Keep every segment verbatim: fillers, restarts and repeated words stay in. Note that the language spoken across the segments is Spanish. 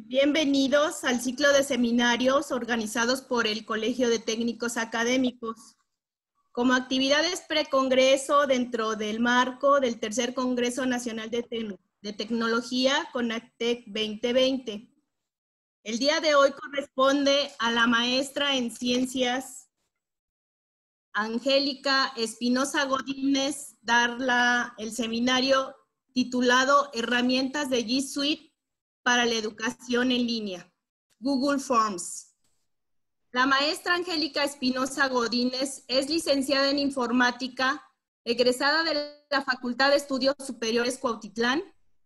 Bienvenidos al ciclo de seminarios organizados por el Colegio de Técnicos Académicos. Como actividades precongreso dentro del marco del tercer Congreso Nacional de, Te de Tecnología CONACTEC veinte veinte. El día de hoy corresponde a la maestra en Ciencias Angélica Espinosa Godínez dar la, el seminario titulado Herramientas de G Suite para la educación en línea, Google Forms. La maestra Angélica Espinosa Godínez es licenciada en informática, egresada de la Facultad de Estudios Superiores Cuautitlán,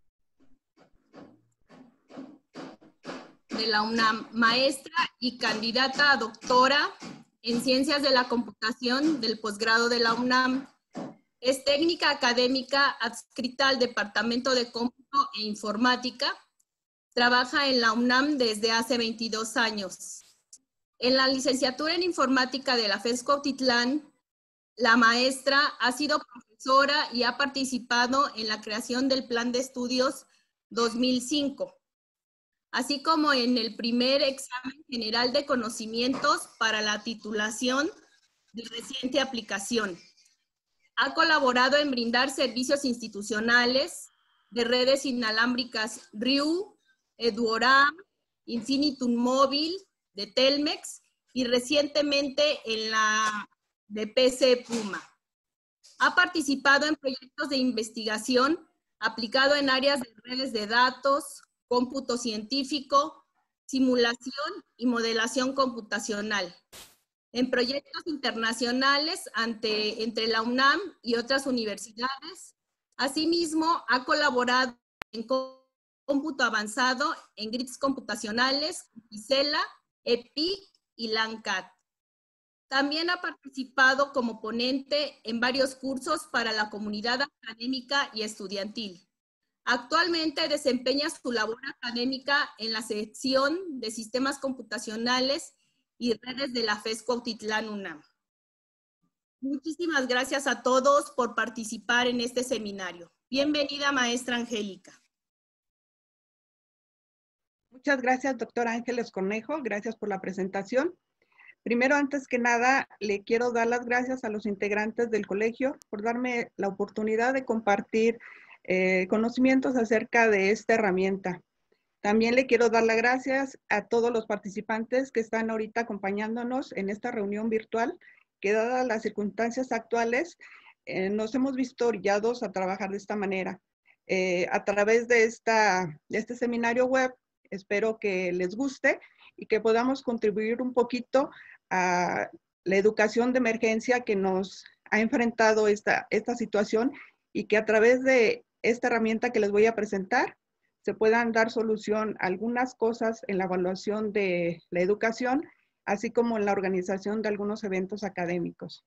de la UNAM, maestra y candidata a doctora en Ciencias de la Computación del posgrado de la UNAM. Es técnica académica adscrita al Departamento de Cómputo e Informática. Trabaja en la UNAM desde hace veintidós años. En la licenciatura en Informática de la FES Cuautitlán, la maestra ha sido profesora y ha participado en la creación del Plan de Estudios dos mil cinco, así como en el primer examen general de conocimientos para la titulación de reciente aplicación. Ha colaborado en brindar servicios institucionales de redes inalámbricas R I U, Eduoram, Infinitum Móvil, de Telmex y recientemente en la de P C Puma. Ha participado en proyectos de investigación aplicado en áreas de redes de datos, cómputo científico, simulación y modelación computacional, en proyectos internacionales ante, entre la UNAM y otras universidades. Asimismo, ha colaborado en cómputo avanzado en grids computacionales, ICELA, EPIC y LANCAD. También ha participado como ponente en varios cursos para la comunidad académica y estudiantil. Actualmente desempeña su labor académica en la sección de Sistemas Computacionales y Redes de la FES Cuautitlán UNAM. Muchísimas gracias a todos por participar en este seminario. Bienvenida, maestra Angélica. Muchas gracias, doctora Ángeles Cornejo. Gracias por la presentación. Primero, antes que nada, le quiero dar las gracias a los integrantes del colegio por darme la oportunidad de compartir eh, conocimientos acerca de esta herramienta. También le quiero dar las gracias a todos los participantes que están ahorita acompañándonos en esta reunión virtual, que dadas las circunstancias actuales, eh, nos hemos visto orillados a trabajar de esta manera. Eh, a través de, esta, de este seminario web, espero que les guste y que podamos contribuir un poquito a la educación de emergencia que nos ha enfrentado esta, esta situación y que a través de esta herramienta que les voy a presentar se puedan dar solución a algunas cosas en la evaluación de la educación, así como en la organización de algunos eventos académicos.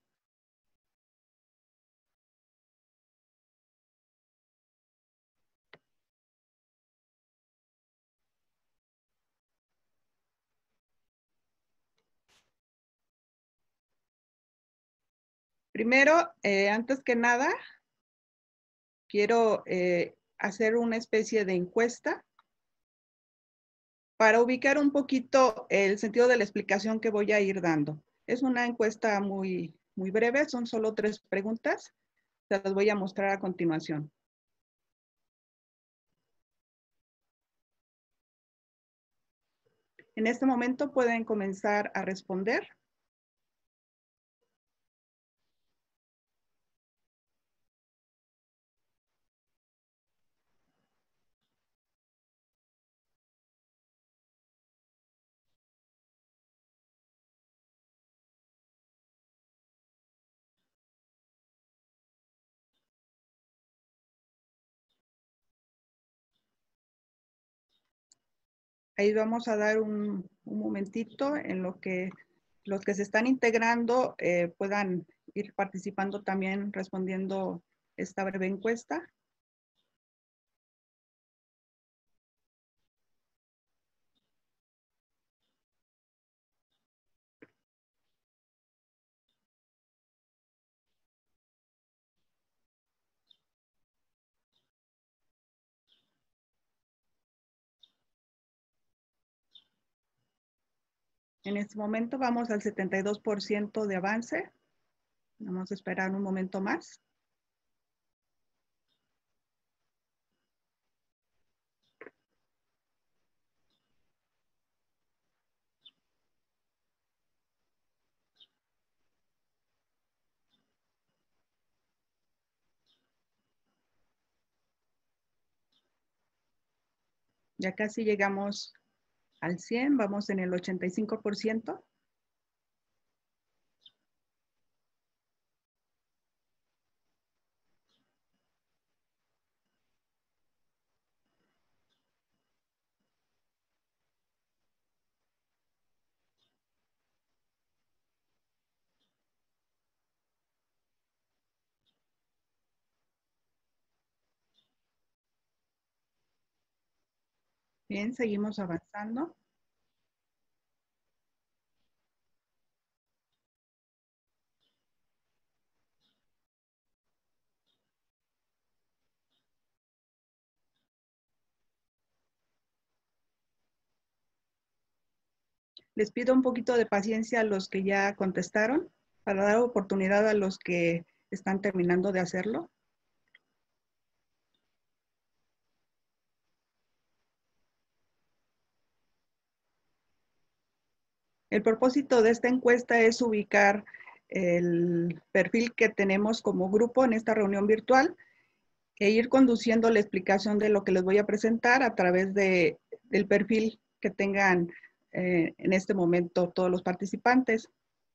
Primero, eh, antes que nada, quiero eh, hacer una especie de encuesta para ubicar un poquito el sentido de la explicación que voy a ir dando. Es una encuesta muy, muy breve, son solo tres preguntas. Se las voy a mostrar a continuación. En este momento pueden comenzar a responder. Ahí vamos a dar un, un momentito en lo que los que se están integrando eh, puedan ir participando también respondiendo esta breve encuesta. En este momento vamos al setenta y dos por ciento de avance. Vamos a esperar un momento más. Ya casi llegamos al cien, vamos en el ochenta y cinco por ciento. Bien, seguimos avanzando. Les pido un poquito de paciencia a los que ya contestaron para dar oportunidad a los que están terminando de hacerlo. El propósito de esta encuesta es ubicar el perfil que tenemos como grupo en esta reunión virtual e ir conduciendo la explicación de lo que les voy a presentar a través de, del perfil que tengan eh, en este momento todos los participantes.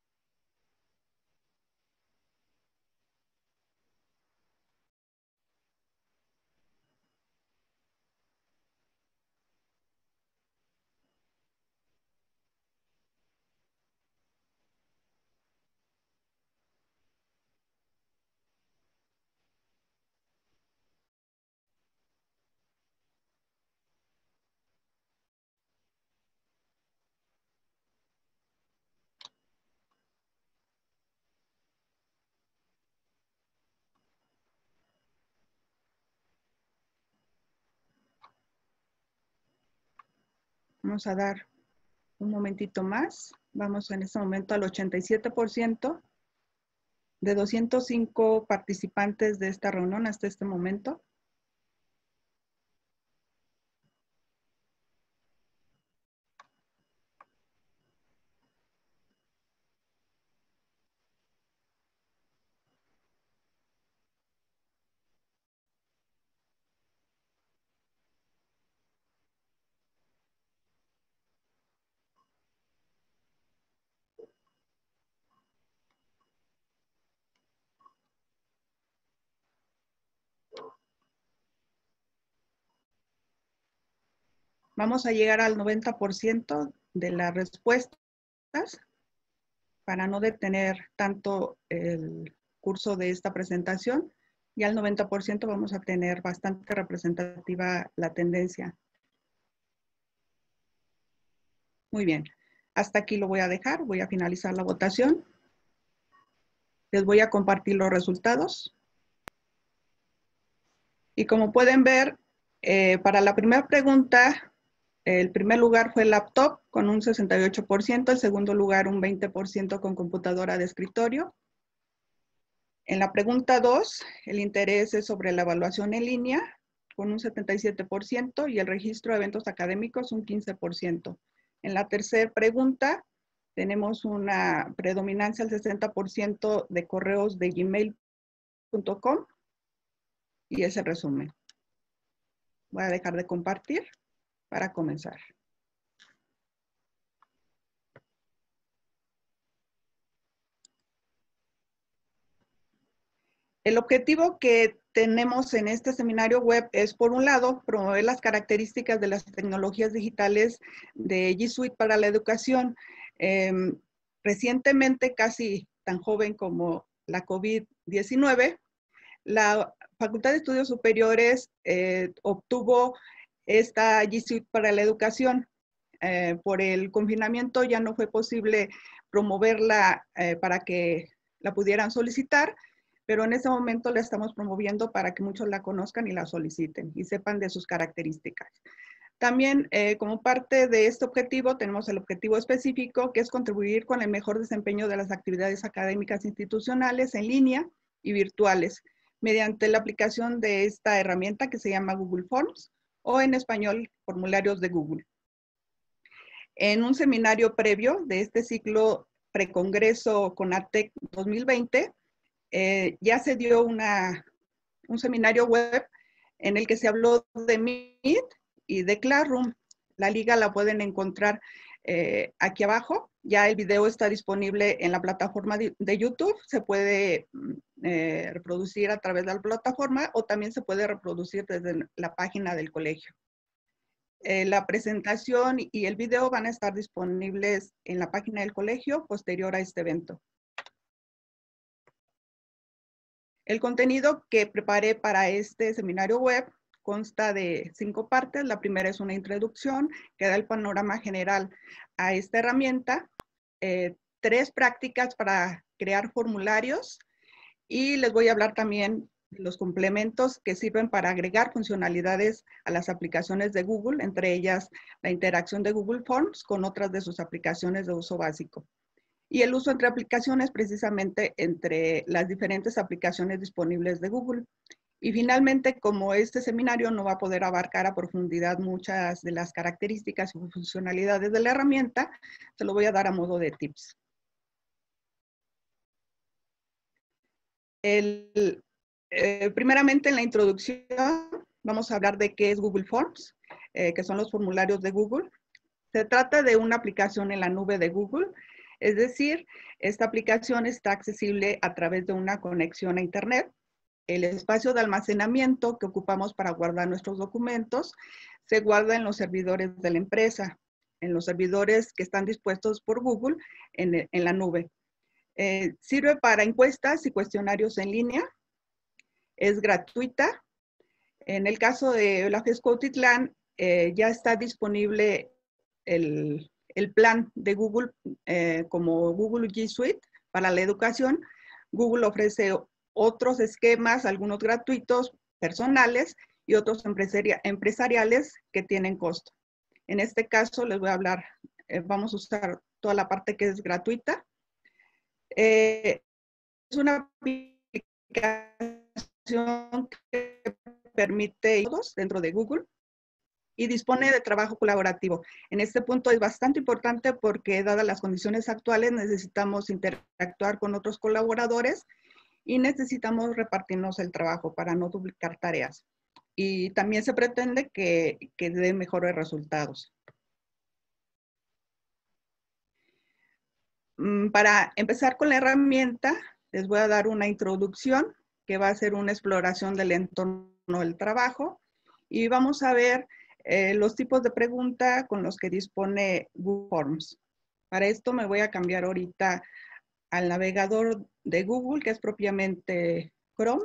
Vamos a dar un momentito más. Vamos en este momento al ochenta y siete por ciento de doscientos cinco participantes de esta reunión hasta este momento. Vamos a llegar al noventa por ciento de las respuestas para no detener tanto el curso de esta presentación. Y al noventa por ciento vamos a tener bastante representativa la tendencia. Muy bien. Hasta aquí lo voy a dejar. Voy a finalizar la votación. Les voy a compartir los resultados. Y como pueden ver, eh, para la primera pregunta, el primer lugar fue laptop con un sesenta y ocho por ciento, el segundo lugar un veinte por ciento con computadora de escritorio. En la pregunta dos, el interés es sobre la evaluación en línea con un setenta y siete por ciento y el registro de eventos académicos un quince por ciento. En la tercera pregunta, tenemos una predominancia al sesenta por ciento de correos de gmail punto com y ese resumen. Voy a dejar de compartir para comenzar. El objetivo que tenemos en este seminario web es, por un lado, promover las características de las tecnologías digitales de G Suite para la educación. Eh, recientemente, casi tan joven como la COVID diecinueve, la Facultad de Estudios Superiores eh, obtuvo esta G Suite para la educación. Eh, por el confinamiento ya no fue posible promoverla eh, para que la pudieran solicitar, pero en ese momento la estamos promoviendo para que muchos la conozcan y la soliciten y sepan de sus características. También, eh, como parte de este objetivo, tenemos el objetivo específico, que es contribuir con el mejor desempeño de las actividades académicas institucionales en línea y virtuales, mediante la aplicación de esta herramienta que se llama Google Forms, o en español, formularios de Google. En un seminario previo de este ciclo precongreso CONATEC dos mil veinte, eh, ya se dio una, un seminario web en el que se habló de Meet y de Classroom. La liga la pueden encontrar eh, aquí abajo. Ya el video está disponible en la plataforma de, de YouTube. Se puede eh, reproducir a través de la plataforma o también se puede reproducir desde la página del colegio. Eh, la presentación y el video van a estar disponibles en la página del colegio posterior a este evento. El contenido que preparé para este seminario web consta de cinco partes. La primera es una introducción que da el panorama general a esta herramienta, eh, tres prácticas para crear formularios y les voy a hablar también de los complementos que sirven para agregar funcionalidades a las aplicaciones de Google, entre ellas la interacción de Google Forms con otras de sus aplicaciones de uso básico. Y el uso entre aplicaciones, precisamente entre las diferentes aplicaciones disponibles de Google. Y finalmente, como este seminario no va a poder abarcar a profundidad muchas de las características y funcionalidades de la herramienta, se lo voy a dar a modo de tips. El, eh, primeramente, en la introducción, vamos a hablar de qué es Google Forms, eh, que son los formularios de Google. Se trata de una aplicación en la nube de Google. Es decir, esta aplicación está accesible a través de una conexión a Internet. El espacio de almacenamiento que ocupamos para guardar nuestros documentos se guarda en los servidores de la empresa, en los servidores que están dispuestos por Google en, en la nube. Eh, sirve para encuestas y cuestionarios en línea. Es gratuita. En el caso de la FES Cuautitlán, eh, ya está disponible el, el plan de Google eh, como Google G Suite para la educación. Google ofrece otros esquemas, algunos gratuitos, personales y otros empresaria, empresariales que tienen costo. En este caso les voy a hablar, eh, vamos a usar toda la parte que es gratuita. Eh, es una aplicación que permite todos dentro de Google y dispone de trabajo colaborativo. En este punto es bastante importante porque, dadas las condiciones actuales, necesitamos interactuar con otros colaboradores y necesitamos repartirnos el trabajo para no duplicar tareas. Y también se pretende que, que dé mejores resultados. Para empezar con la herramienta, les voy a dar una introducción que va a ser una exploración del entorno del trabajo y vamos a ver eh, los tipos de pregunta con los que dispone Google Forms. Para esto me voy a cambiar ahorita al navegador de Google, que es propiamente Chrome.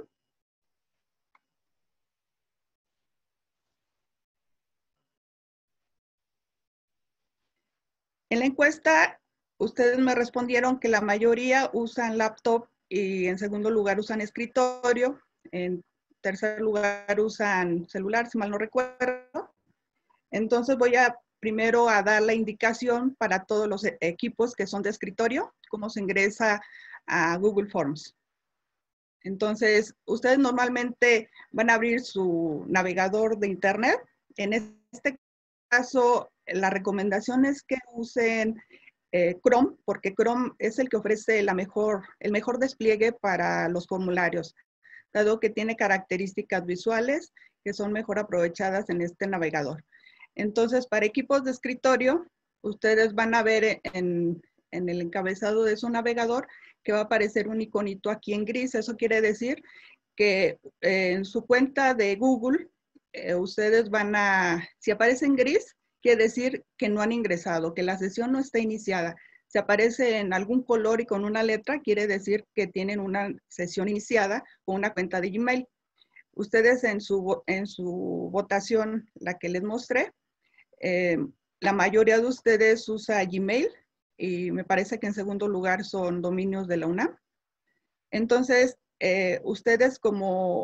En la encuesta, ustedes me respondieron que la mayoría usan laptop y en segundo lugar usan escritorio. En tercer lugar usan celular, si mal no recuerdo. Entonces voy a primero a dar la indicación para todos los equipos que son de escritorio, cómo se ingresa a Google Forms. Entonces, ustedes normalmente van a abrir su navegador de Internet. En este caso, la recomendación es que usen eh, Chrome, porque Chrome es el que ofrece la mejor, el mejor despliegue para los formularios, dado que tiene características visuales que son mejor aprovechadas en este navegador. Entonces, para equipos de escritorio, ustedes van a ver en, en el encabezado de su navegador que va a aparecer un iconito aquí en gris. Eso quiere decir que eh, en su cuenta de Google, eh, ustedes van a, si aparece en gris, quiere decir que no han ingresado, que la sesión no está iniciada. Si aparece en algún color y con una letra, quiere decir que tienen una sesión iniciada con una cuenta de Gmail. Ustedes en su, en su votación, la que les mostré, eh, la mayoría de ustedes usa Gmail y me parece que en segundo lugar son dominios de la UNAM. Entonces, eh, ustedes como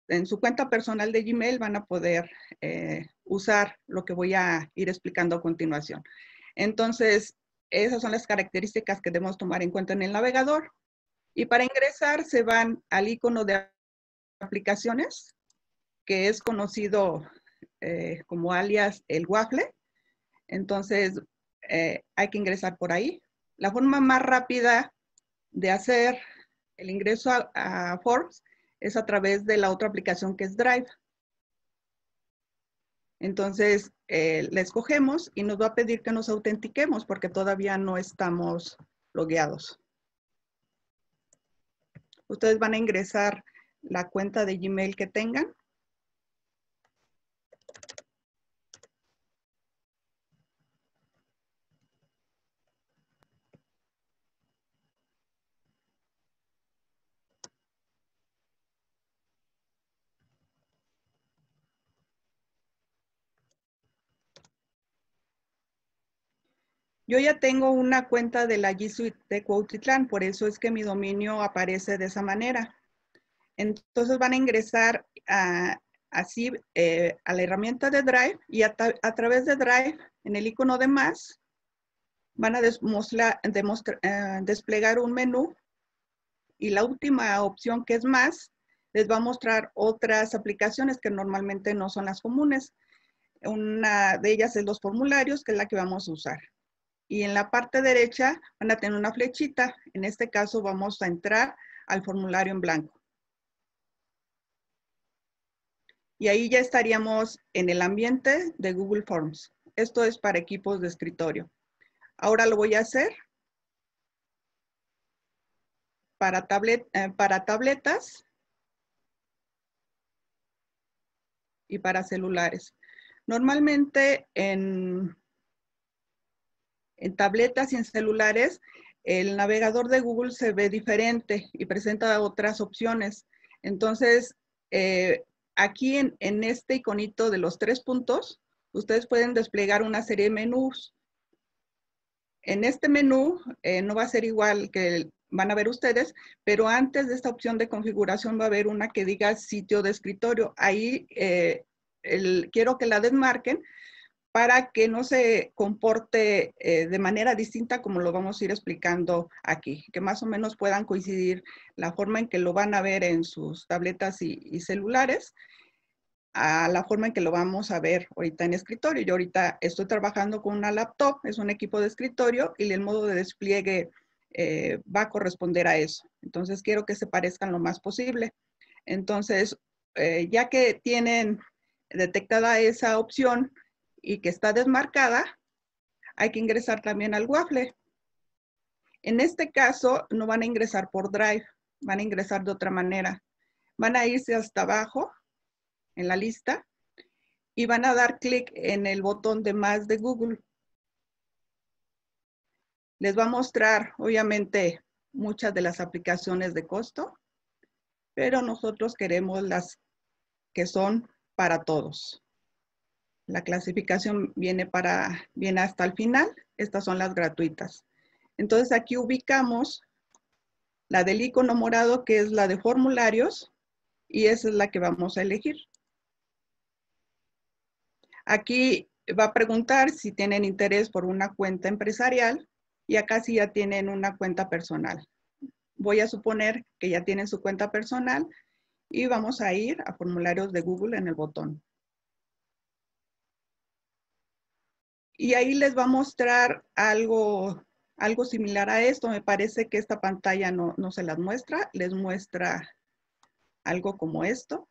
en su cuenta personal de Gmail van a poder eh, usar lo que voy a ir explicando a continuación. Entonces, esas son las características que debemos tomar en cuenta en el navegador. Y para ingresar se van al icono de aplicaciones, que es conocido eh, como alias el Waffle. Entonces, eh, hay que ingresar por ahí. La forma más rápida de hacer el ingreso a, a Forms es a través de la otra aplicación que es Drive. Entonces, eh, la escogemos y nos va a pedir que nos autentiquemos porque todavía no estamos logueados. Ustedes van a ingresar la cuenta de Gmail que tengan. Yo ya tengo una cuenta de la G Suite de Cuautitlán, por eso es que mi dominio aparece de esa manera. Entonces van a ingresar a, así eh, a la herramienta de Drive y a, a través de Drive, en el icono de más, van a demostrar, demostrar, eh, desplegar un menú y la última opción que es más, les va a mostrar otras aplicaciones que normalmente no son las comunes. Una de ellas es los formularios, que es la que vamos a usar. Y en la parte derecha van a tener una flechita. En este caso vamos a entrar al formulario en blanco. Y ahí ya estaríamos en el ambiente de Google Forms. Esto es para equipos de escritorio. Ahora lo voy a hacer para, tablet, eh, para tabletas y para celulares. Normalmente en, en tabletas y en celulares, el navegador de Google se ve diferente y presenta otras opciones. Entonces, eh, aquí en, en este iconito de los tres puntos, ustedes pueden desplegar una serie de menús. En este menú eh, no va a ser igual que van a ver ustedes, pero antes de esta opción de configuración va a haber una que diga sitio de escritorio. Ahí eh, el, quiero que la desmarquen para que no se comporte eh, de manera distinta como lo vamos a ir explicando aquí, que más o menos puedan coincidir la forma en que lo van a ver en sus tabletas y, y celulares a la forma en que lo vamos a ver ahorita en escritorio. Yo ahorita estoy trabajando con una laptop, es un equipo de escritorio y el modo de despliegue eh, va a corresponder a eso. Entonces quiero que se parezcan lo más posible. Entonces, eh, ya que tienen detectada esa opción y que está desmarcada, hay que ingresar también al Waffle. En este caso, no van a ingresar por Drive, van a ingresar de otra manera. Van a irse hasta abajo en la lista y van a dar clic en el botón de más de Google. Les va a mostrar, obviamente, muchas de las aplicaciones de costo, pero nosotros queremos las que son para todos. La clasificación viene, para, viene hasta el final. Estas son las gratuitas. Entonces aquí ubicamos la del icono morado, que es la de formularios, y esa es la que vamos a elegir. Aquí va a preguntar si tienen interés por una cuenta empresarial y acá sí ya tienen una cuenta personal. Voy a suponer que ya tienen su cuenta personal y vamos a ir a formularios de Google en el botón. Y ahí les va a mostrar algo, algo similar a esto. Me parece que esta pantalla no, no se las muestra. Les muestra algo como esto.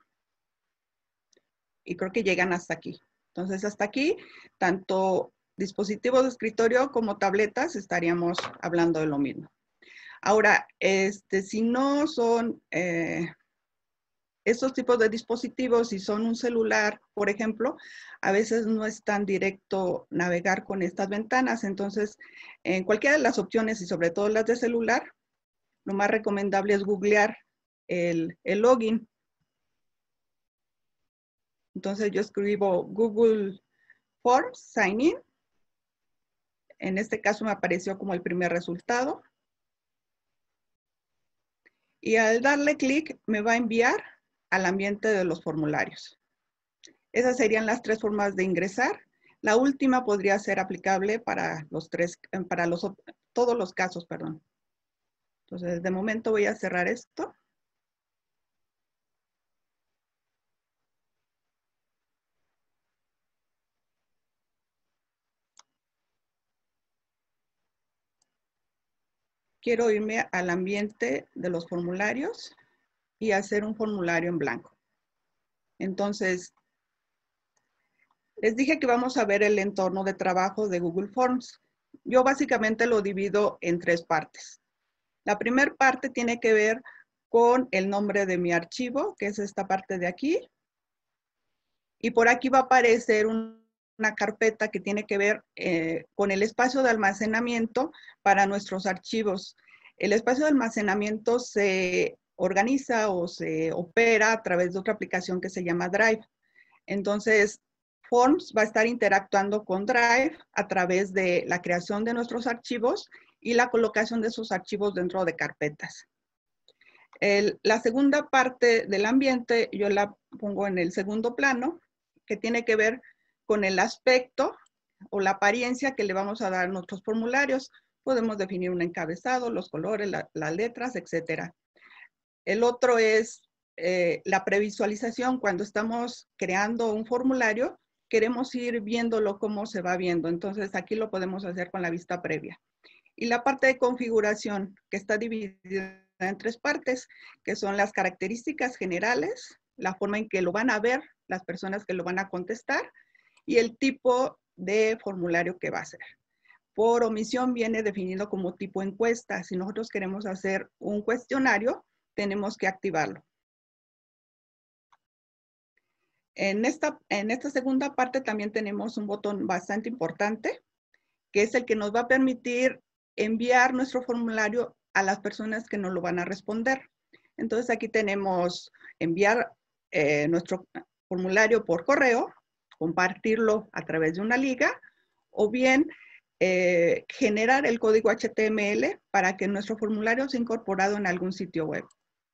Y creo que llegan hasta aquí. Entonces, hasta aquí, tanto dispositivos de escritorio como tabletas, estaríamos hablando de lo mismo. Ahora, este, si no son eh, estos tipos de dispositivos, si son un celular, por ejemplo, a veces no es tan directo navegar con estas ventanas. Entonces, en cualquiera de las opciones, y sobre todo las de celular, lo más recomendable es googlear el, el login. Entonces, yo escribo Google Forms, Sign In. En este caso me apareció como el primer resultado. Y al darle clic me va a enviar al ambiente de los formularios. Esas serían las tres formas de ingresar. La última podría ser aplicable para los tres, para los, todos los casos, perdón. Entonces, de momento voy a cerrar esto. Quiero irme al ambiente de los formularios y hacer un formulario en blanco. Entonces, les dije que vamos a ver el entorno de trabajo de Google Forms. Yo básicamente lo divido en tres partes. La primera parte tiene que ver con el nombre de mi archivo, que es esta parte de aquí. Y por aquí va a aparecer un, una carpeta que tiene que ver eh, con el espacio de almacenamiento para nuestros archivos. El espacio de almacenamiento se organiza o se opera a través de otra aplicación que se llama Drive. Entonces, Forms va a estar interactuando con Drive a través de la creación de nuestros archivos y la colocación de esos archivos dentro de carpetas. El, la segunda parte del ambiente yo la pongo en el segundo plano, que tiene que ver con el aspecto o la apariencia que le vamos a dar a nuestros formularios. Podemos definir un encabezado, los colores, la, las letras, etcétera. El otro es eh, la previsualización. Cuando estamos creando un formulario, queremos ir viéndolo cómo se va viendo. Entonces, aquí lo podemos hacer con la vista previa. Y la parte de configuración, que está dividida en tres partes, que son las características generales, la forma en que lo van a ver las personas que lo van a contestar y el tipo de formulario que va a ser. Por omisión viene definido como tipo encuesta. Si nosotros queremos hacer un cuestionario, tenemos que activarlo. En esta, en esta segunda parte también tenemos un botón bastante importante, que es el que nos va a permitir enviar nuestro formulario a las personas que nos lo van a responder. Entonces aquí tenemos enviar eh, nuestro formulario por correo, compartirlo a través de una liga, o bien eh, generar el código H T M L para que nuestro formulario sea incorporado en algún sitio web.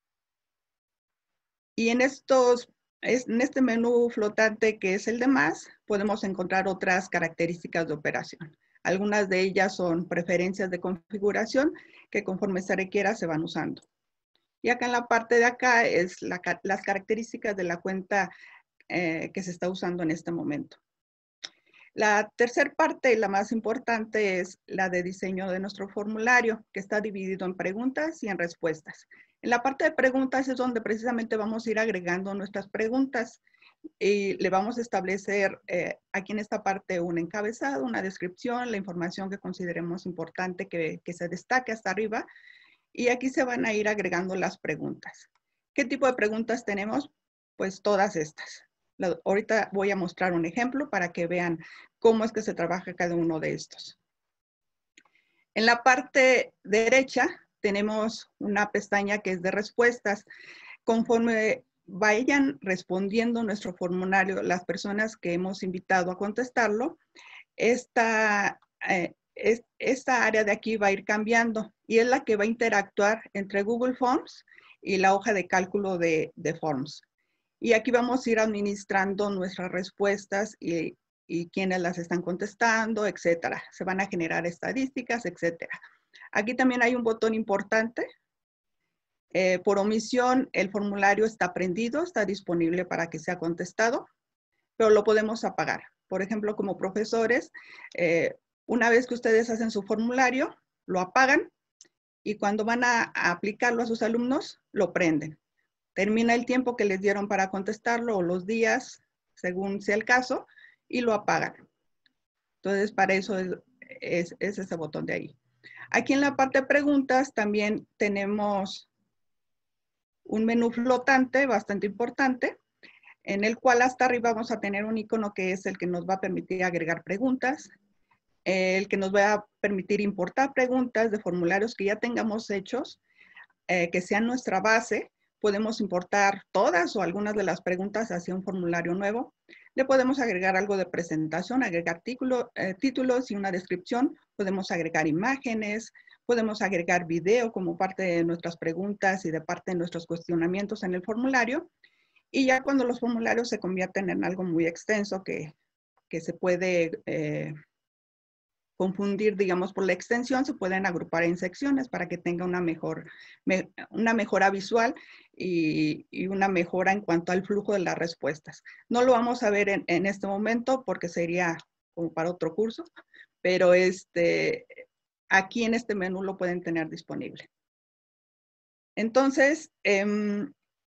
Y en, estos, en este menú flotante que es el de más, podemos encontrar otras características de operación. Algunas de ellas son preferencias de configuración que conforme se requiera se van usando. Y acá en la parte de acá es la, las características de la cuenta eh, que se está usando en este momento. La tercera parte, la más importante, es la de diseño de nuestro formulario, que está dividido en preguntas y en respuestas. En la parte de preguntas es donde precisamente vamos a ir agregando nuestras preguntas y le vamos a establecer eh, aquí en esta parte un encabezado, una descripción, la información que consideremos importante que, que se destaque hasta arriba. Y aquí se van a ir agregando las preguntas. ¿Qué tipo de preguntas tenemos? Pues todas estas. La, ahorita voy a mostrar un ejemplo para que vean cómo es que se trabaja cada uno de estos. En la parte derecha tenemos una pestaña que es de respuestas. Conforme vayan respondiendo nuestro formulario, las personas que hemos invitado a contestarlo, esta... Eh, Es, esta área de aquí va a ir cambiando y es la que va a interactuar entre Google Forms y la hoja de cálculo de, de Forms. Y aquí vamos a ir administrando nuestras respuestas y, y quiénes las están contestando, etcétera. Se van a generar estadísticas, etcétera. Aquí también hay un botón importante. Eh, por omisión, el formulario está prendido, está disponible para que sea contestado, pero lo podemos apagar. Por ejemplo, como profesores, eh, una vez que ustedes hacen su formulario, lo apagan y cuando van a, a aplicarlo a sus alumnos, lo prenden. Termina el tiempo que les dieron para contestarlo o los días, según sea el caso, y lo apagan. Entonces, para eso es, es, es ese botón de ahí. Aquí en la parte de preguntas también tenemos un menú flotante bastante importante, en el cual hasta arriba vamos a tener un icono que es el que nos va a permitir agregar preguntas, el que nos va a permitir importar preguntas de formularios que ya tengamos hechos, eh, que sean nuestra base. Podemos importar todas o algunas de las preguntas hacia un formulario nuevo. Le podemos agregar algo de presentación, agregar título, eh, títulos y una descripción. Podemos agregar imágenes, podemos agregar video como parte de nuestras preguntas y de parte de nuestros cuestionamientos en el formulario. Y ya cuando los formularios se convierten en algo muy extenso que, que se puede eh, confundir, digamos, por la extensión, se pueden agrupar en secciones para que tenga una, mejor, me, una mejora visual y, y una mejora en cuanto al flujo de las respuestas. No lo vamos a ver en, en este momento porque sería como para otro curso, pero este, aquí en este menú lo pueden tener disponible. Entonces, eh,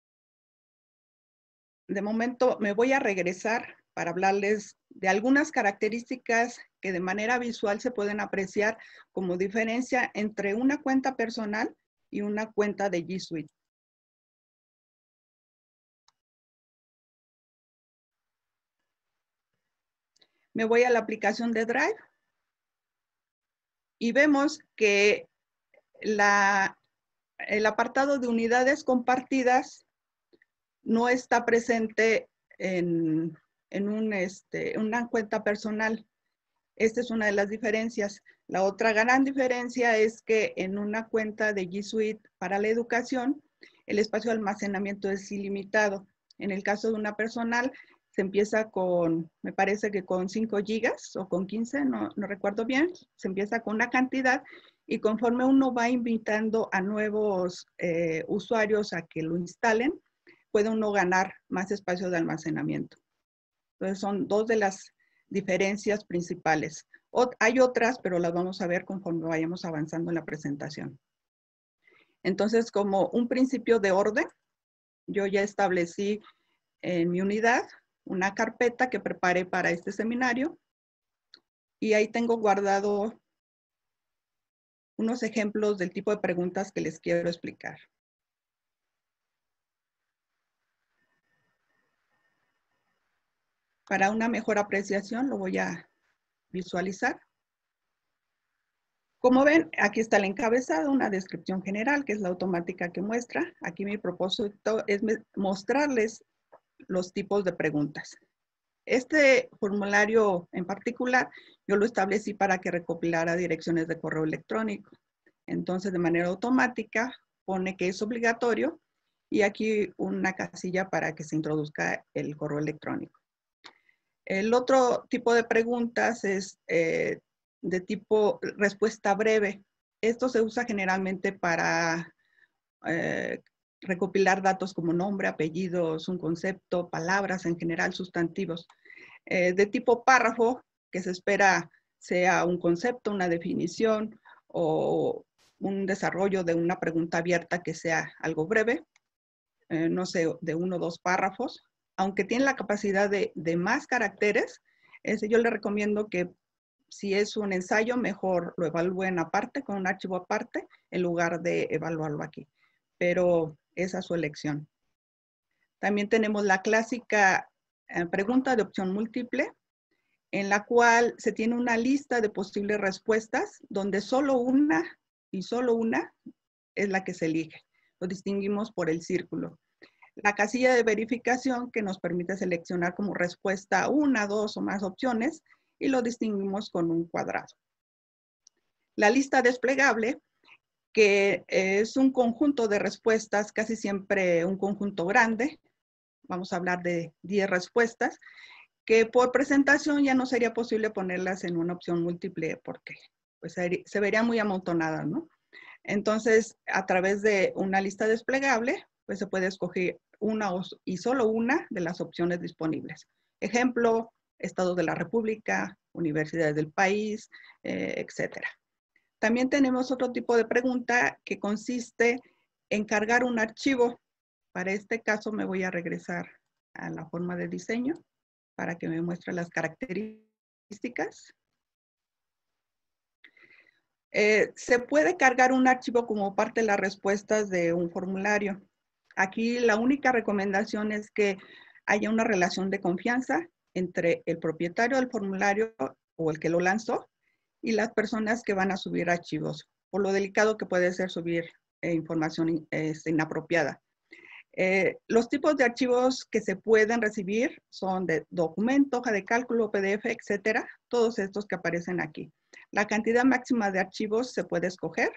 de momento me voy a regresar para hablarles de algunas características que de manera visual se pueden apreciar como diferencia entre una cuenta personal y una cuenta de G Suite. Me voy a la aplicación de Drive y vemos que la, el apartado de unidades compartidas no está presente en, en un, este, una cuenta personal. Esta es una de las diferencias. La otra gran diferencia es que en una cuenta de G Suite para la educación, el espacio de almacenamiento es ilimitado. En el caso de una personal, se empieza con, me parece que con cinco gigas o con quince, no, no recuerdo bien, se empieza con una cantidad y conforme uno va invitando a nuevos eh, usuarios a que lo instalen, puede uno ganar más espacio de almacenamiento. Entonces son dos de las diferencias principales. O, hay otras, pero las vamos a ver conforme vayamos avanzando en la presentación. Entonces, como un principio de orden, yo ya establecí en mi unidad una carpeta que preparé para este seminario y ahí tengo guardado unos ejemplos del tipo de preguntas que les quiero explicar. Para una mejor apreciación lo voy a visualizar. Como ven, aquí está el encabezado, una descripción general, que es la automática que muestra. Aquí mi propósito es mostrarles los tipos de preguntas. Este formulario en particular, yo lo establecí para que recopilara direcciones de correo electrónico. Entonces, de manera automática, pone que es obligatorio y aquí una casilla para que se introduzca el correo electrónico. El otro tipo de preguntas es eh, de tipo respuesta breve. Esto se usa generalmente para eh, recopilar datos como nombre, apellidos, un concepto, palabras en general, sustantivos. Eh, de tipo párrafo, que se espera sea un concepto, una definición o un desarrollo de una pregunta abierta que sea algo breve, eh, no sé, de uno o dos párrafos. Aunque tiene la capacidad de, de más caracteres, ese yo le recomiendo que si es un ensayo, mejor lo evalúen aparte, con un archivo aparte, en lugar de evaluarlo aquí. Pero esa es su elección. También tenemos la clásica eh, pregunta de opción múltiple, en la cual se tiene una lista de posibles respuestas, donde solo una y solo una es la que se elige. Lo distinguimos por el círculo. La casilla de verificación que nos permite seleccionar como respuesta una, dos o más opciones y lo distinguimos con un cuadrado. La lista desplegable, que es un conjunto de respuestas, casi siempre un conjunto grande, vamos a hablar de diez respuestas, que por presentación ya no sería posible ponerlas en una opción múltiple porque pues, se verían muy amontonadas, ¿no? Entonces, a través de una lista desplegable, pues se puede escoger una y solo una de las opciones disponibles. Ejemplo, estados de la República, universidades del país, eh, etcétera. También tenemos otro tipo de pregunta que consiste en cargar un archivo. Para este caso me voy a regresar a la forma de diseño para que me muestre las características. Eh, se puede cargar un archivo como parte de las respuestas de un formulario. Aquí la única recomendación es que haya una relación de confianza entre el propietario del formulario o el que lo lanzó y las personas que van a subir archivos, por lo delicado que puede ser subir eh, información eh, inapropiada. Eh, los tipos de archivos que se pueden recibir son de documento, hoja de cálculo, P D F, etcétera, todos estos que aparecen aquí. La cantidad máxima de archivos se puede escoger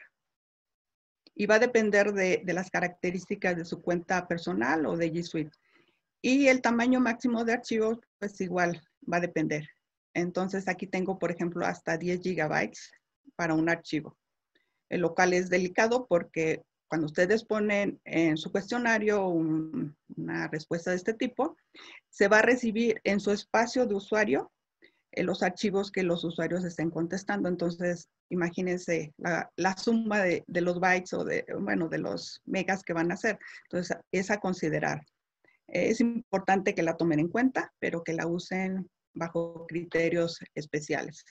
y va a depender de, de las características de su cuenta personal o de G Suite. Y el tamaño máximo de archivos, pues igual va a depender. Entonces aquí tengo, por ejemplo, hasta diez gigabytes para un archivo. El local es delicado porque cuando ustedes ponen en su cuestionario un, una respuesta de este tipo, se va a recibir en su espacio de usuario eh, los archivos que los usuarios estén contestando. Entonces, imagínense la, la suma de, de los bytes o de, bueno, de los megas que van a hacer. Entonces, es a considerar. Es importante que la tomen en cuenta, pero que la usen bajo criterios especiales.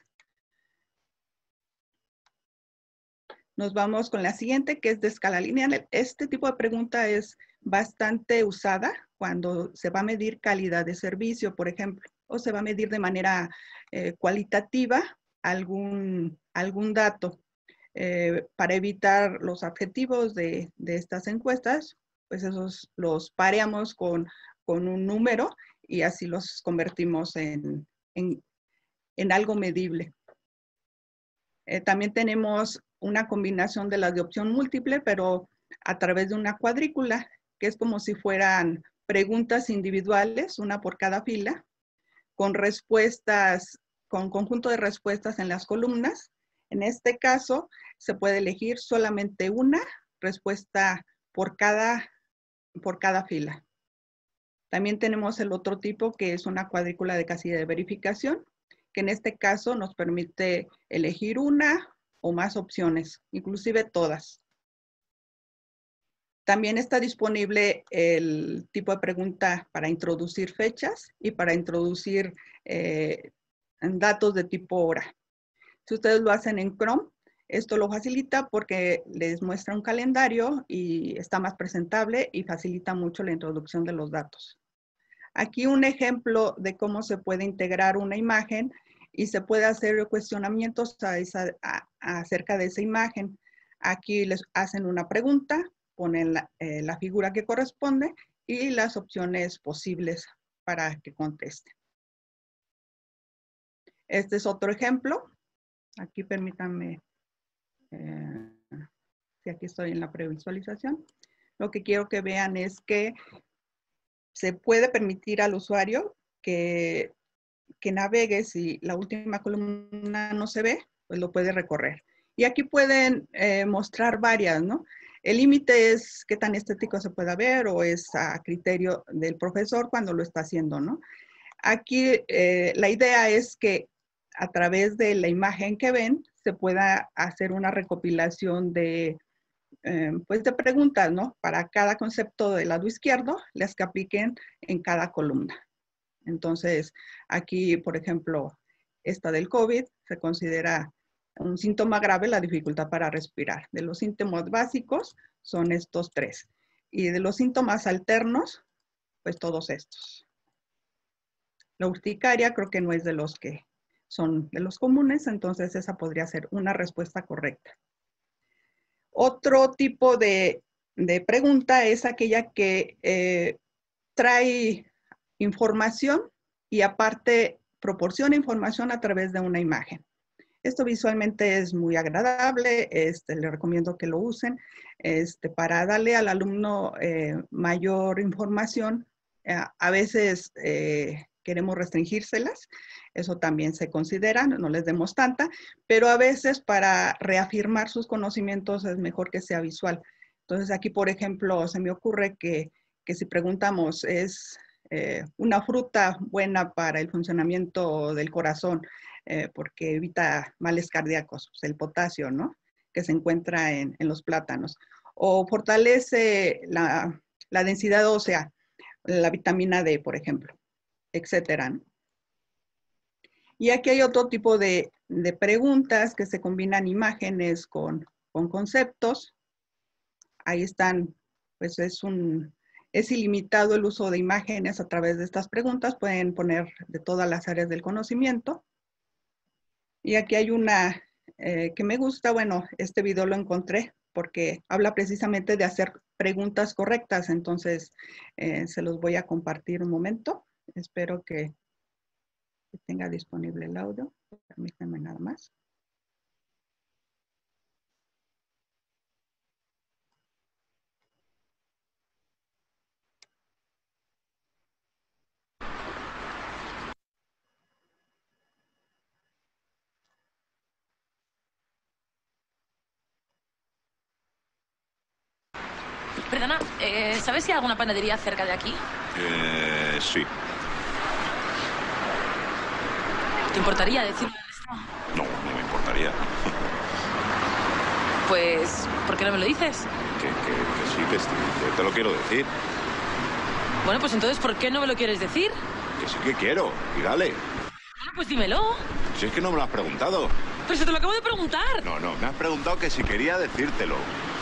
Nos vamos con la siguiente, que es de escala lineal. Este tipo de pregunta es bastante usada cuando se va a medir calidad de servicio, por ejemplo, o se va a medir de manera eh, cualitativa algún, algún dato. Eh, para evitar los adjetivos de, de estas encuestas, pues esos los pareamos con, con un número y así los convertimos en, en, en algo medible. Eh, también tenemos una combinación de las de opción múltiple, pero a través de una cuadrícula, que es como si fueran preguntas individuales, una por cada fila, con respuestas, con conjunto de respuestas en las columnas. En este caso, se puede elegir solamente una respuesta por cada, por cada fila. También tenemos el otro tipo, que es una cuadrícula de casilla de verificación, que en este caso nos permite elegir una o más opciones, inclusive todas. También está disponible el tipo de pregunta para introducir fechas y para introducir eh, datos de tipo hora. Si ustedes lo hacen en Chrome, esto lo facilita porque les muestra un calendario y está más presentable y facilita mucho la introducción de los datos. Aquí un ejemplo de cómo se puede integrar una imagen y se puede hacer cuestionamientos a esa, a, a acerca de esa imagen. Aquí les hacen una pregunta, ponen la, eh, la figura que corresponde y las opciones posibles para que contesten. Este es otro ejemplo. Aquí permítanme, eh, si aquí estoy en la previsualización. Lo que quiero que vean es que se puede permitir al usuario que, que navegue, si la última columna no se ve, pues lo puede recorrer. Y aquí pueden eh, mostrar varias, ¿no? El límite es qué tan estético se pueda ver o es a criterio del profesor cuando lo está haciendo, ¿no? Aquí eh, la idea es que a través de la imagen que ven se pueda hacer una recopilación de, eh, pues de preguntas, ¿no? Para cada concepto del lado izquierdo, las que apliquen en cada columna. Entonces, aquí, por ejemplo, esta del COVID se considera un síntoma grave la dificultad para respirar. De los síntomas básicos son estos tres. Y de los síntomas alternos, pues todos estos. La urticaria creo que no es de los que son de los comunes, entonces esa podría ser una respuesta correcta. Otro tipo de, de pregunta es aquella que eh, trae información y aparte proporciona información a través de una imagen. Esto visualmente es muy agradable, este, le recomiendo que lo usen este, para darle al alumno eh, mayor información. Eh, a veces eh, queremos restringírselas, eso también se considera, no les demos tanta, pero a veces para reafirmar sus conocimientos es mejor que sea visual. Entonces aquí, por ejemplo, se me ocurre que, que si preguntamos, ¿es eh, una fruta buena para el funcionamiento del corazón? Eh, porque evita males cardíacos, pues el potasio, ¿no? Que se encuentra en, en los plátanos. O fortalece la, la densidad ósea, la vitamina D, por ejemplo, etcétera, ¿no? Y aquí hay otro tipo de, de preguntas que se combinan imágenes con, con conceptos. Ahí están, pues es un, es ilimitado el uso de imágenes a través de estas preguntas. Pueden poner de todas las áreas del conocimiento. Y aquí hay una eh, que me gusta, bueno, este video lo encontré porque habla precisamente de hacer preguntas correctas, entonces eh, se los voy a compartir un momento. Espero que, que tenga disponible el audio. Permítanme nada más. Perdona, eh, ¿sabes si hay alguna panadería cerca de aquí? Eh, sí. ¿Te importaría decirme dónde está? No, no me importaría. Pues, ¿por qué no me lo dices? Que, que, que sí, que, que te lo quiero decir. Bueno, pues entonces, ¿por qué no me lo quieres decir? Que sí que quiero. Y dale. Bueno, pues dímelo. Si es que no me lo has preguntado. Pero si te lo acabo de preguntar. No, no, me has preguntado que si quería decírtelo.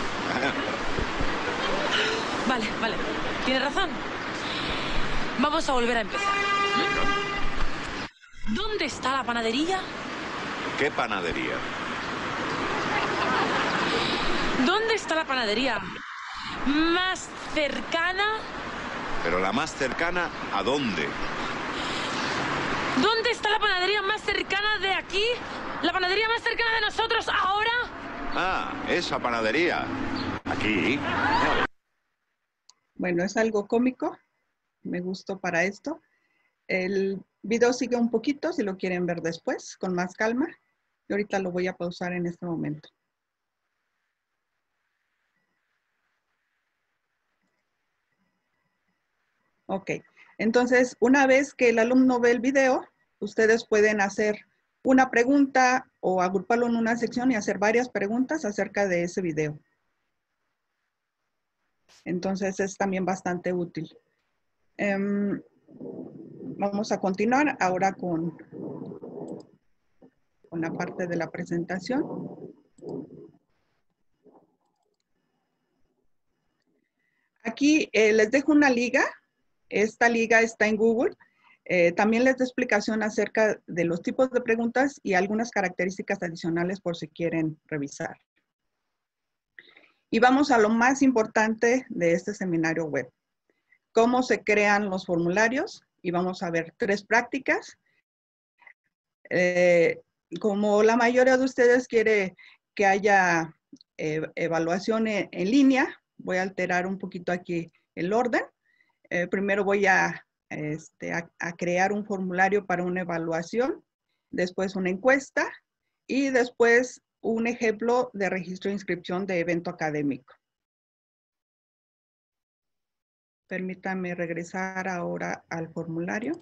Vale, vale. Tienes razón. Vamos a volver a empezar. ¿Dónde está la panadería? ¿Qué panadería? ¿Dónde está la panadería más cercana? Pero la más cercana, ¿a dónde? ¿Dónde está la panadería más cercana de aquí? ¿La panadería más cercana de nosotros ahora? Ah, esa panadería. Aquí. Bueno, es algo cómico. Me gustó para esto. El video sigue un poquito, si lo quieren ver después, con más calma. Y ahorita lo voy a pausar en este momento. Ok, entonces una vez que el alumno ve el video, ustedes pueden hacer una pregunta o agruparlo en una sección y hacer varias preguntas acerca de ese video. Entonces es también bastante útil. Um, vamos a continuar ahora con, con la parte de la presentación. Aquí eh, les dejo una liga. Esta liga está en Google. Eh, también les doy explicación acerca de los tipos de preguntas y algunas características adicionales por si quieren revisar. Y vamos a lo más importante de este seminario web. Cómo se crean los formularios. Y vamos a ver tres prácticas. Eh, como la mayoría de ustedes quiere que haya eh, evaluación en, en línea, voy a alterar un poquito aquí el orden. Eh, primero voy a, este, a, a crear un formulario para una evaluación, después una encuesta y después un ejemplo de registro de inscripción de evento académico. Permítanme regresar ahora al formulario.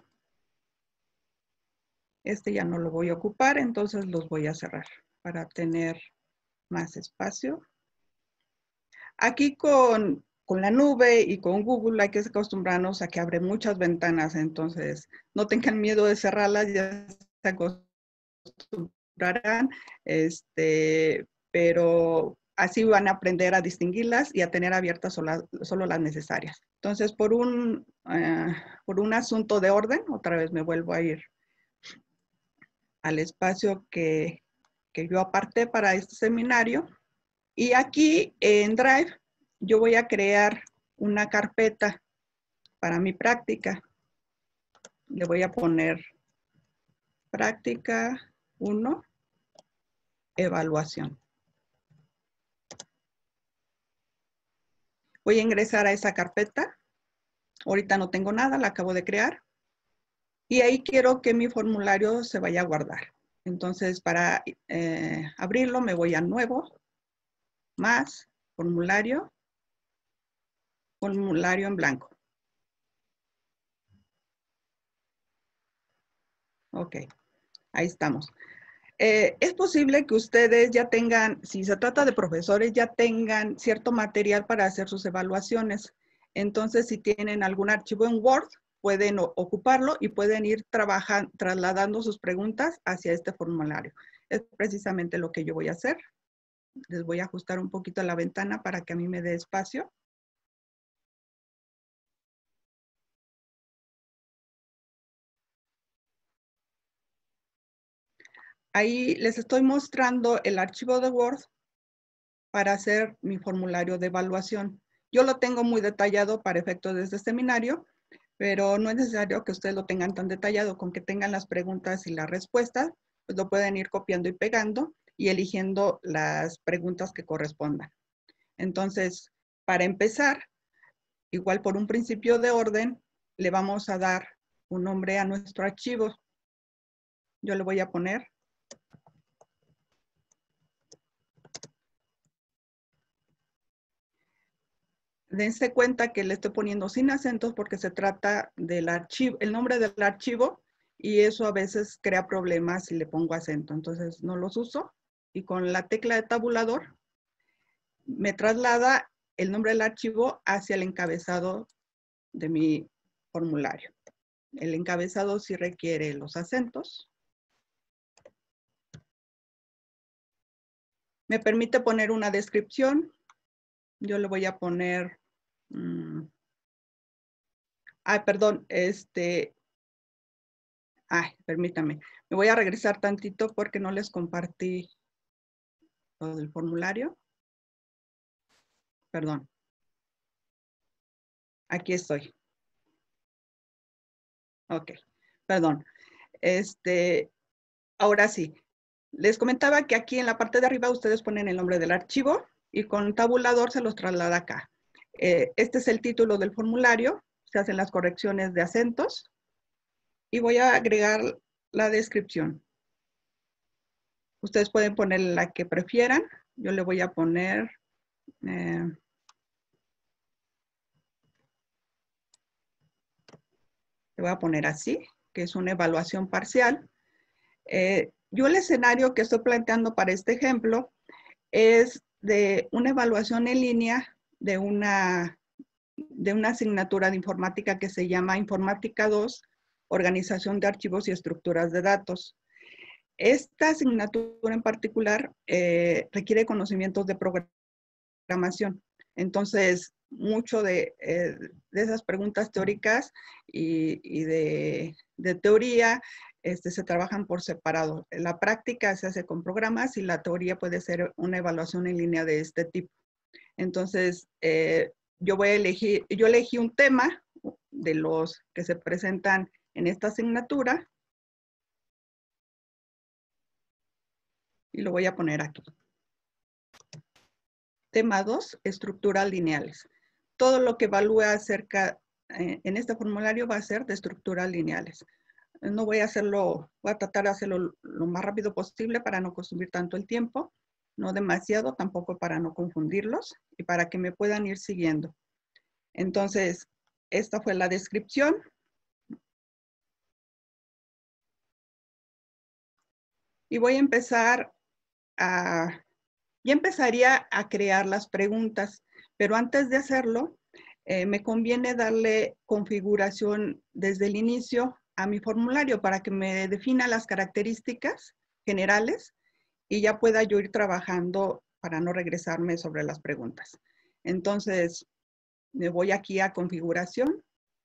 Este ya no lo voy a ocupar, entonces los voy a cerrar para tener más espacio. Aquí con, con la nube y con Google hay que acostumbrarnos a que abre muchas ventanas, entonces no tengan miedo de cerrarlas, ya se acostumbrarán, este, pero así van a aprender a distinguirlas y a tener abiertas solo, solo las necesarias. Entonces, por un, uh, por un asunto de orden, otra vez me vuelvo a ir al espacio que, que yo aparté para este seminario. Y aquí en Drive yo voy a crear una carpeta para mi práctica. Le voy a poner práctica uno, evaluación. Voy a ingresar a esa carpeta. Ahorita no tengo nada, la acabo de crear. Y ahí quiero que mi formulario se vaya a guardar. Entonces, para eh, abrirlo, me voy a nuevo, más, formulario, formulario en blanco. Ok, ahí estamos. Eh, es posible que ustedes ya tengan, si se trata de profesores, ya tengan cierto material para hacer sus evaluaciones. Entonces, si tienen algún archivo en Word, pueden ocuparlo y pueden ir trabajando, trasladando sus preguntas hacia este formulario. Es precisamente lo que yo voy a hacer. Les voy a ajustar un poquito la ventana para que a mí me dé espacio. Ahí les estoy mostrando el archivo de Word para hacer mi formulario de evaluación. Yo lo tengo muy detallado para efectos de este seminario, pero no es necesario que ustedes lo tengan tan detallado. Con que tengan las preguntas y las respuestas, pues lo pueden ir copiando y pegando y eligiendo las preguntas que correspondan. Entonces, para empezar, igual por un principio de orden, le vamos a dar un nombre a nuestro archivo. Yo le voy a poner dense cuenta que le estoy poniendo sin acentos porque se trata del archivo, el nombre del archivo, y eso a veces crea problemas si le pongo acento. Entonces no los uso, y con la tecla de tabulador me traslada el nombre del archivo hacia el encabezado de mi formulario. El encabezado sí requiere los acentos. Me permite poner una descripción. Yo le voy a poner... Mmm, ay, perdón, este... Ay, permítame. Me voy a regresar tantito porque no les compartí lo del formulario. Perdón. Aquí estoy. Ok, perdón. Este, ahora sí. Les comentaba que aquí en la parte de arriba ustedes ponen el nombre del archivo y con tabulador se los traslada acá. Eh, este es el título del formulario. Se hacen las correcciones de acentos. Y voy a agregar la descripción. Ustedes pueden poner la que prefieran. Yo le voy a poner... Eh, le voy a poner así, que es una evaluación parcial. Eh, yo el escenario que estoy planteando para este ejemplo es de una evaluación en línea de una, de una asignatura de informática que se llama Informática dos, Organización de Archivos y Estructuras de Datos. Esta asignatura en particular eh, requiere conocimientos de programación. Entonces, mucho de, eh, de esas preguntas teóricas y, y de, de teoría este, se trabajan por separado. La práctica se hace con programas y la teoría puede ser una evaluación en línea de este tipo. Entonces, eh, yo voy a elegir, yo elegí un tema de los que se presentan en esta asignatura y lo voy a poner aquí. Tema dos, estructuras lineales. Todo lo que evalúe acerca eh, en este formulario va a ser de estructuras lineales. No voy a hacerlo, voy a tratar de hacerlo lo más rápido posible para no consumir tanto el tiempo, no demasiado, tampoco para no confundirlos y para que me puedan ir siguiendo. Entonces, esta fue la descripción. Y voy a empezar a, ya empezaría a crear las preguntas, pero antes de hacerlo, eh, me conviene darle configuración desde el inicio a mi formulario para que me defina las características generales y ya pueda yo ir trabajando para no regresarme sobre las preguntas. Entonces, me voy aquí a configuración.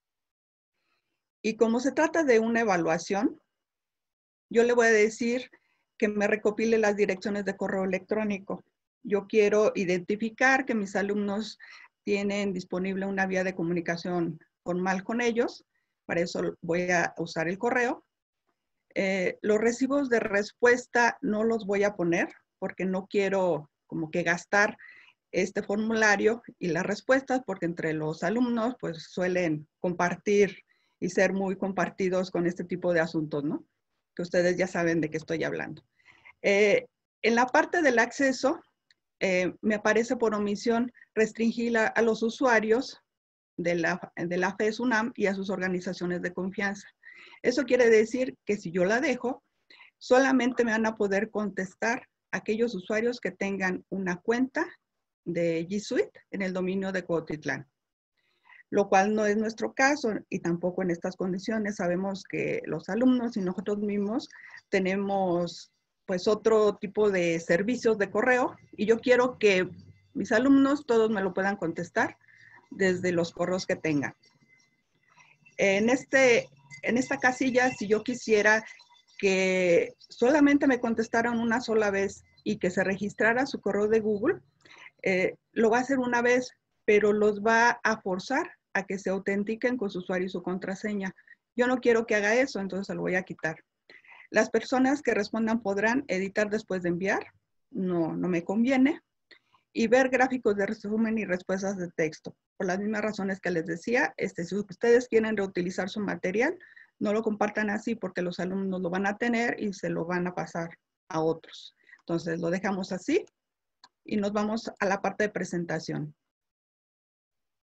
Y como se trata de una evaluación, yo le voy a decir que me recopile las direcciones de correo electrónico. Yo quiero identificar que mis alumnos tienen disponible una vía de comunicación formal con ellos. Para eso voy a usar el correo. Eh, los recibos de respuesta no los voy a poner porque no quiero como que gastar este formulario y las respuestas, porque entre los alumnos pues suelen compartir y ser muy compartidos con este tipo de asuntos, ¿no? Que ustedes ya saben de qué estoy hablando. Eh, en la parte del acceso, eh, me aparece por omisión restringir a, a los usuarios de la, de la FES UNAM y a sus organizaciones de confianza. Eso quiere decir que si yo la dejo, solamente me van a poder contestar aquellos usuarios que tengan una cuenta de G Suite en el dominio de Cuautitlán, lo cual no es nuestro caso y tampoco en estas condiciones. Sabemos que los alumnos y nosotros mismos tenemos pues otro tipo de servicios de correo y yo quiero que mis alumnos todos me lo puedan contestar desde los correos que tengan. En, este, en esta casilla, si yo quisiera que solamente me contestaran una sola vez y que se registrara su correo de Google, eh, lo va a hacer una vez, pero los va a forzar a que se autentiquen con su usuario y su contraseña. Yo no quiero que haga eso, entonces se lo voy a quitar. Las personas que respondan podrán editar después de enviar, no, no me conviene, y ver gráficos de resumen y respuestas de texto. Por las mismas razones que les decía, este, si ustedes quieren reutilizar su material, no lo compartan así porque los alumnos lo van a tener y se lo van a pasar a otros. Entonces lo dejamos así y nos vamos a la parte de presentación.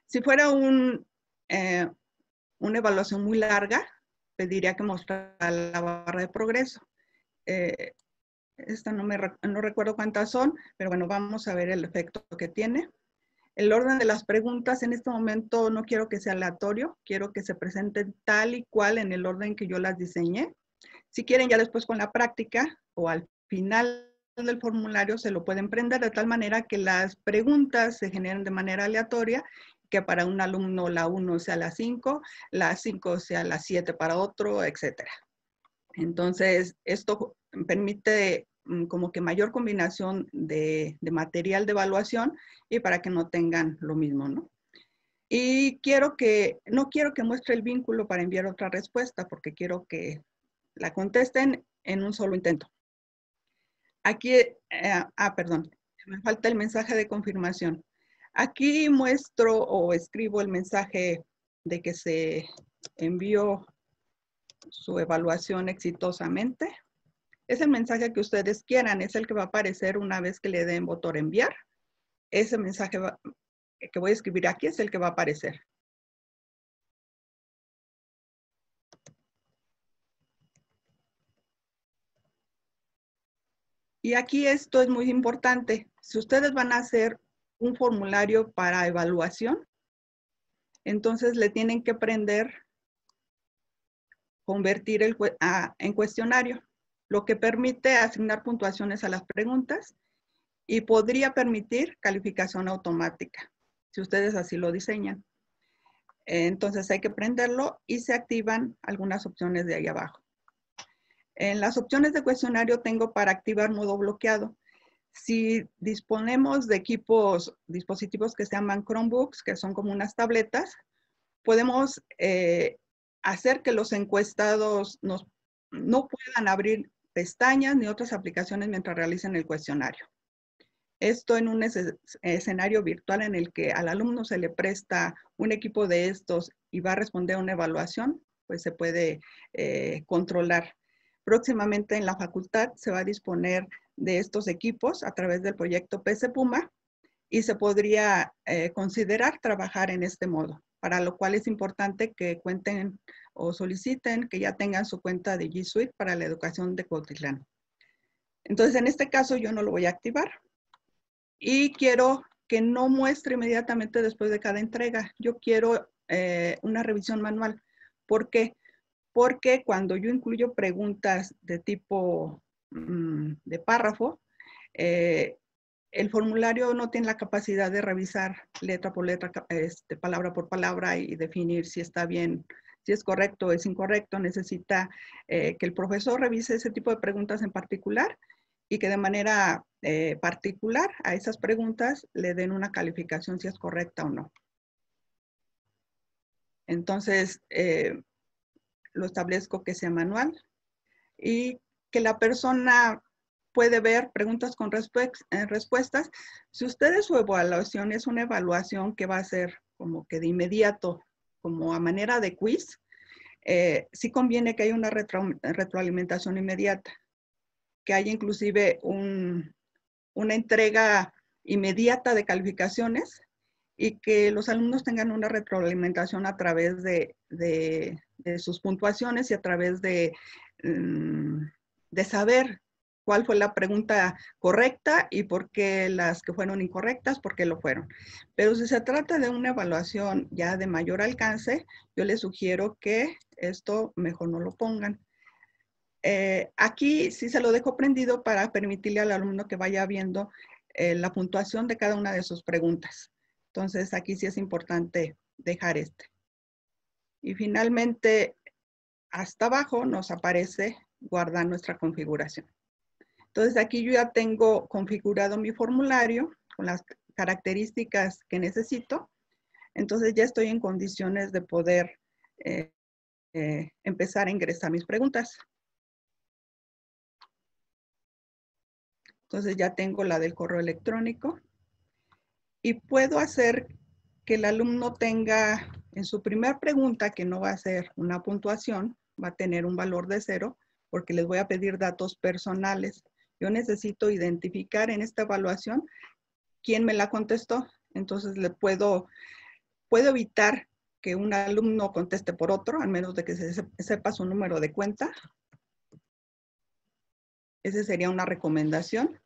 Si fuera un, eh, una evaluación muy larga, pediría que mostrara la barra de progreso. Eh, esta no, me, no recuerdo cuántas son, pero bueno, vamos a ver el efecto que tiene. El orden de las preguntas en este momento no quiero que sea aleatorio, quiero que se presenten tal y cual en el orden que yo las diseñé. Si quieren, ya después con la práctica o al final del formulario se lo pueden prender de tal manera que las preguntas se generen de manera aleatoria, que para un alumno la uno sea la cinco, la cinco sea la siete para otro, etcétera. Entonces, esto permite como que mayor combinación de, de material de evaluación y para que no tengan lo mismo, ¿no? Y quiero que, no quiero que muestre el vínculo para enviar otra respuesta, porque quiero que la contesten en un solo intento. Aquí, eh, ah, perdón, me falta el mensaje de confirmación. Aquí muestro o escribo el mensaje de que se envió su evaluación exitosamente. Es el mensaje que ustedes quieran, es el que va a aparecer una vez que le den botón enviar. Ese mensaje va, que voy a escribir aquí es el que va a aparecer. Y aquí esto es muy importante. Si ustedes van a hacer un formulario para evaluación, entonces le tienen que aprender convertir el, a, en cuestionario, lo que permite asignar puntuaciones a las preguntas y podría permitir calificación automática, si ustedes así lo diseñan. Entonces hay que prenderlo y se activan algunas opciones de ahí abajo. En las opciones de cuestionario tengo para activar modo bloqueado. Si disponemos de equipos, dispositivos que se llaman Chromebooks, que son como unas tabletas, podemos eh, hacer que los encuestados nos, no puedan abrir pestañas ni otras aplicaciones mientras realicen el cuestionario. Esto en un escenario virtual en el que al alumno se le presta un equipo de estos y va a responder a una evaluación, pues se puede eh, controlar. Próximamente en la facultad se va a disponer de estos equipos a través del proyecto P C Puma y se podría eh, considerar trabajar en este modo, para lo cual es importante que cuenten o soliciten que ya tengan su cuenta de G Suite para la educación de Cuautitlán. Entonces, en este caso yo no lo voy a activar. Y quiero que no muestre inmediatamente después de cada entrega. Yo quiero eh, una revisión manual. ¿Por qué? Porque cuando yo incluyo preguntas de tipo mmm, de párrafo, eh, el formulario no tiene la capacidad de revisar letra por letra, este, palabra por palabra y definir si está bien, si es correcto o es incorrecto. Necesita eh, que el profesor revise ese tipo de preguntas en particular y que de manera eh, particular a esas preguntas le den una calificación si es correcta o no. Entonces, eh, lo establezco que sea manual y que la persona puede ver preguntas con eh, respuestas. Si ustedes su evaluación es una evaluación que va a ser como que de inmediato, como a manera de quiz, eh, sí conviene que haya una retro, retroalimentación inmediata, que haya inclusive un, una entrega inmediata de calificaciones y que los alumnos tengan una retroalimentación a través de, de, de sus puntuaciones y a través de, de saber cuál fue la pregunta correcta y por qué las que fueron incorrectas, por qué lo fueron. Pero si se trata de una evaluación ya de mayor alcance, yo les sugiero que esto mejor no lo pongan. Eh, aquí sí se lo dejo prendido para permitirle al alumno que vaya viendo eh, la puntuación de cada una de sus preguntas. Entonces, aquí sí es importante dejar este. Y finalmente, hasta abajo nos aparece guardar nuestra configuración. Entonces, aquí yo ya tengo configurado mi formulario con las características que necesito. Entonces, ya estoy en condiciones de poder eh, eh, empezar a ingresar mis preguntas. Entonces ya tengo la del correo electrónico y puedo hacer que el alumno tenga en su primera pregunta, que no va a ser una puntuación, va a tener un valor de cero porque les voy a pedir datos personales. Yo necesito identificar en esta evaluación quién me la contestó. Entonces le puedo, puedo evitar que un alumno conteste por otro, al menos de que se sepa su número de cuenta. Esa sería una recomendación.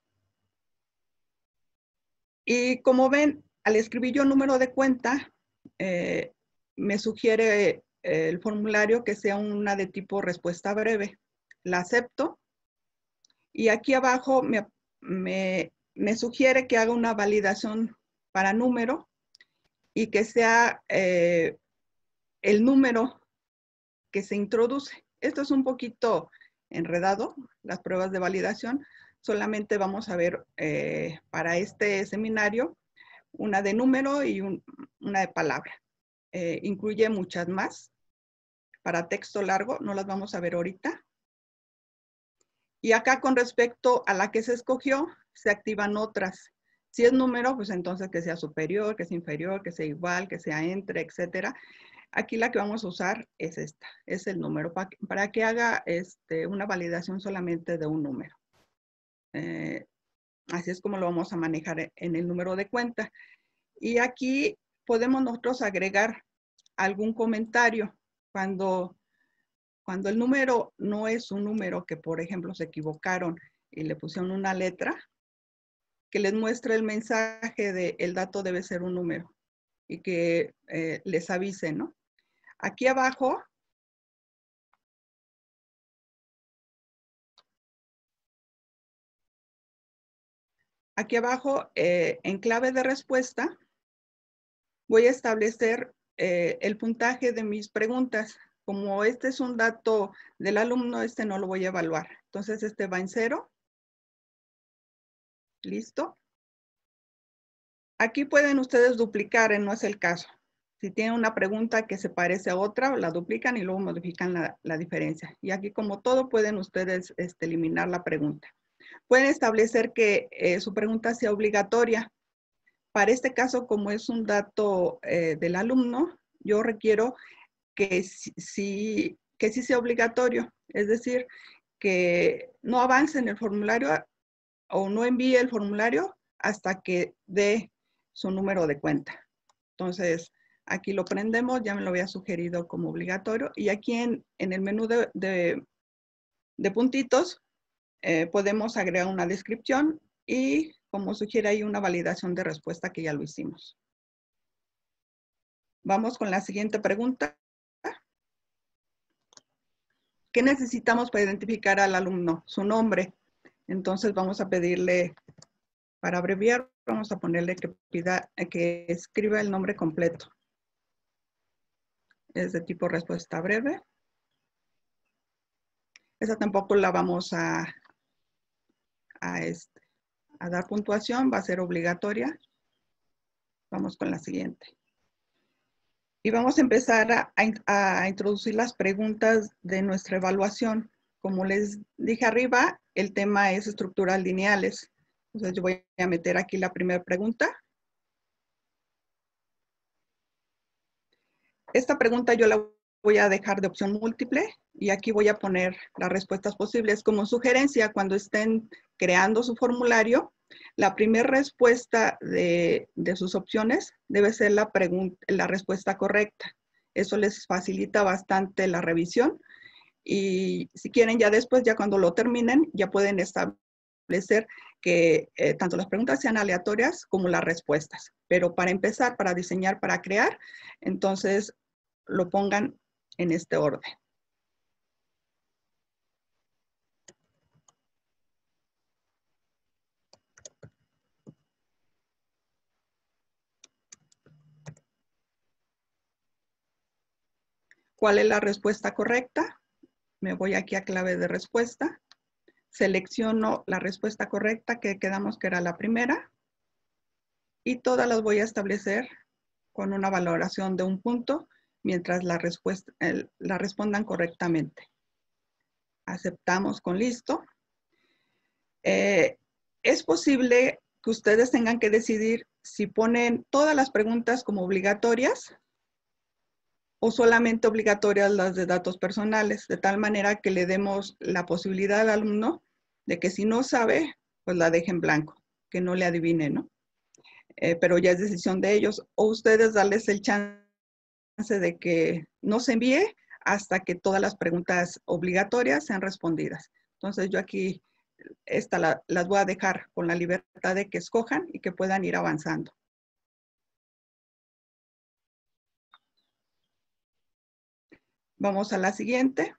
Y como ven, al escribir yo número de cuenta, eh, me sugiere eh, el formulario que sea una de tipo respuesta breve. La acepto. Y aquí abajo me, me, me sugiere que haga una validación para número y que sea eh, el número que se introduce. Esto es un poquito enredado, las pruebas de validación. Solamente vamos a ver eh, para este seminario una de número y un, una de palabra. Eh, incluye muchas más. Para texto largo, no las vamos a ver ahorita. Y acá con respecto a la que se escogió, se activan otras. Si es número, pues entonces que sea superior, que sea inferior, que sea igual, que sea entre, etcétera. Aquí la que vamos a usar es esta, es el número, para que, para que haga este, una validación solamente de un número. Eh, así es como lo vamos a manejar en el número de cuenta. Y aquí podemos nosotros agregar algún comentario cuando... Cuando el número no es un número que, por ejemplo, se equivocaron y le pusieron una letra, que les muestre el mensaje de el dato debe ser un número y que eh, les avise, ¿no? Aquí abajo, aquí abajo, eh, en clave de respuesta, voy a establecer eh, el puntaje de mis preguntas. Como este es un dato del alumno, este no lo voy a evaluar. Entonces, este va en cero. ¿Listo? Aquí pueden ustedes duplicar, no es el caso. Si tienen una pregunta que se parece a otra, la duplican y luego modifican la, la diferencia. Y aquí, como todo, pueden ustedes este, eliminar la pregunta. Pueden establecer que eh, su pregunta sea obligatoria. Para este caso, como es un dato eh, del alumno, yo requiero que sí, que sí sea obligatorio. Es decir, que no avance en el formulario o no envíe el formulario hasta que dé su número de cuenta. Entonces, aquí lo prendemos, ya me lo había sugerido como obligatorio. Y aquí en, en el menú de, de, de puntitos, eh, podemos agregar una descripción y, como sugiere ahí, una validación de respuesta que ya lo hicimos. Vamos con la siguiente pregunta. ¿Qué necesitamos para identificar al alumno? Su nombre. Entonces vamos a pedirle, para abreviar, vamos a ponerle que pida, que escriba el nombre completo. Es de tipo respuesta breve. Esa tampoco la vamos a, a, este, a dar puntuación, va a ser obligatoria. Vamos con la siguiente. Y vamos a empezar a, a, a introducir las preguntas de nuestra evaluación. Como les dije arriba, el tema es estructuras lineales. Entonces yo voy a meter aquí la primera pregunta. Esta pregunta yo la voy a dejar de opción múltiple y aquí voy a poner las respuestas posibles. Como sugerencia, cuando estén creando su formulario, la primera respuesta de, de sus opciones debe ser la, la respuesta correcta. Eso les facilita bastante la revisión. Y si quieren, ya después, ya cuando lo terminen, ya pueden establecer que eh, tanto las preguntas sean aleatorias como las respuestas. Pero para empezar, para diseñar, para crear, entonces lo pongan en este orden. ¿Cuál es la respuesta correcta? Me voy aquí a clave de respuesta. Selecciono la respuesta correcta, que quedamos que era la primera. Y todas las voy a establecer con una valoración de un punto mientras la, respuesta, el, la respondan correctamente. Aceptamos con listo. Eh, es posible que ustedes tengan que decidir si ponen todas las preguntas como obligatorias o solamente obligatorias las de datos personales, de tal manera que le demos la posibilidad al alumno de que si no sabe, pues la deje en blanco, que no le adivine, ¿no? eh, pero ya es decisión de ellos, o ustedes darles el chance de que no se envíe hasta que todas las preguntas obligatorias sean respondidas. Entonces yo aquí esta la, las voy a dejar con la libertad de que escojan y que puedan ir avanzando. Vamos a la siguiente.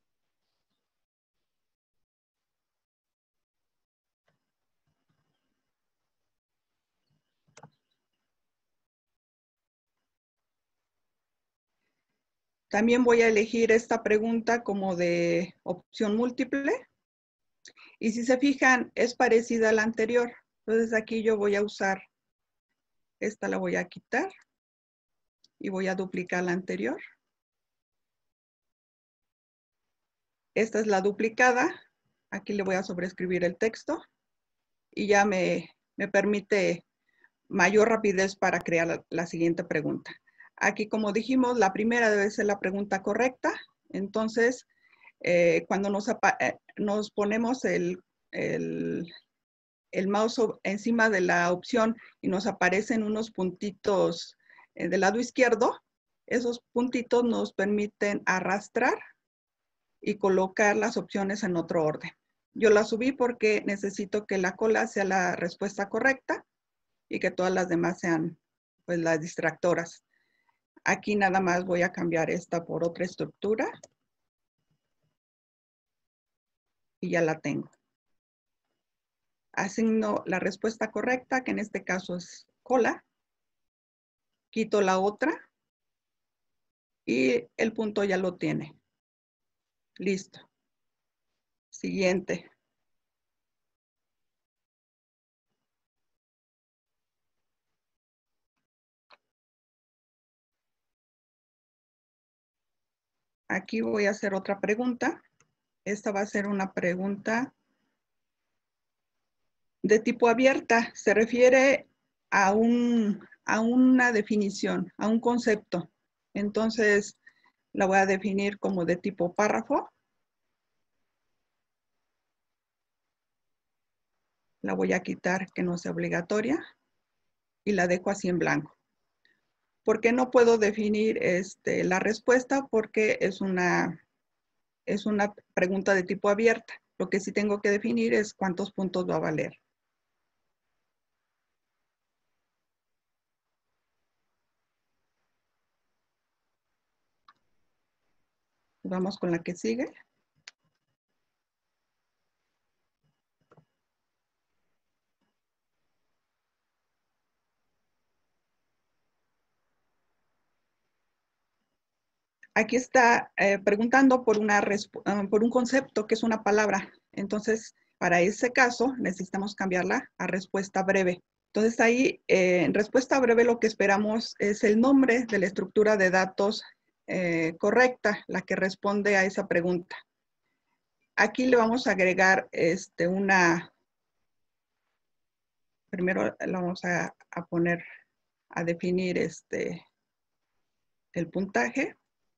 También voy a elegir esta pregunta como de opción múltiple. Y si se fijan, es parecida a la anterior. Entonces aquí yo voy a usar, esta la voy a quitar y voy a duplicar la anterior. Esta es la duplicada. Aquí le voy a sobreescribir el texto y ya me, me permite mayor rapidez para crear la, la siguiente pregunta. Aquí, como dijimos, la primera debe ser la pregunta correcta. Entonces, eh, cuando nos, eh, nos ponemos el, el, el mouse encima de la opción y nos aparecen unos puntitos eh, del lado izquierdo, esos puntitos nos permiten arrastrar y colocar las opciones en otro orden. Yo la subí porque necesito que la cola sea la respuesta correcta y que todas las demás sean pues las distractoras. Aquí nada más voy a cambiar esta por otra estructura. Y ya la tengo. Asigno la respuesta correcta, que en este caso es cola. Quito la otra. Y el punto ya lo tiene. Listo. Siguiente. Aquí voy a hacer otra pregunta. Esta va a ser una pregunta de tipo abierta. Se refiere a, un, a una definición, a un concepto. Entonces, la voy a definir como de tipo párrafo. La voy a quitar que no sea obligatoria y la dejo así en blanco. ¿Por qué no puedo definir este, la respuesta? Porque es una, es una pregunta de tipo abierta. Lo que sí tengo que definir es cuántos puntos va a valer. Vamos con la que sigue. Aquí está eh, preguntando por, una, uh, por un concepto que es una palabra. Entonces, para ese caso, necesitamos cambiarla a respuesta breve. Entonces, ahí, eh, en respuesta breve, lo que esperamos es el nombre de la estructura de datos eh, correcta, la que responde a esa pregunta. Aquí le vamos a agregar este, una... Primero le vamos a, a poner, a definir este, el puntaje.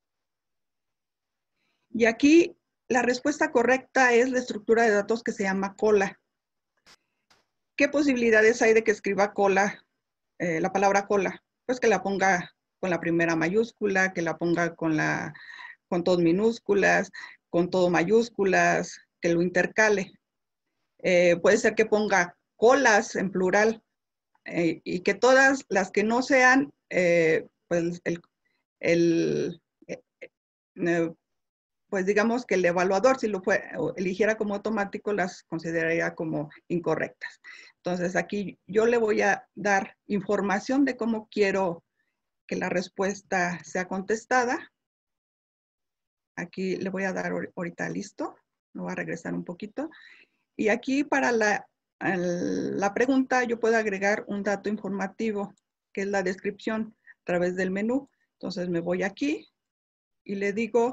Y aquí la respuesta correcta es la estructura de datos que se llama cola. ¿Qué posibilidades hay de que escriba cola, eh, la palabra cola? Pues que la ponga con la primera mayúscula, que la ponga con, la, con todo minúsculas, con todo mayúsculas, que lo intercale. Eh, puede ser que ponga colas en plural eh, y que todas las que no sean, eh, pues el, el eh, eh, pues digamos que el evaluador, si lo fue, eligiera como automático, las consideraría como incorrectas. Entonces aquí yo le voy a dar información de cómo quiero que la respuesta sea contestada. Aquí le voy a dar ahorita listo. Me voy a regresar un poquito. Y aquí para la, la pregunta yo puedo agregar un dato informativo, que es la descripción a través del menú. Entonces me voy aquí y le digo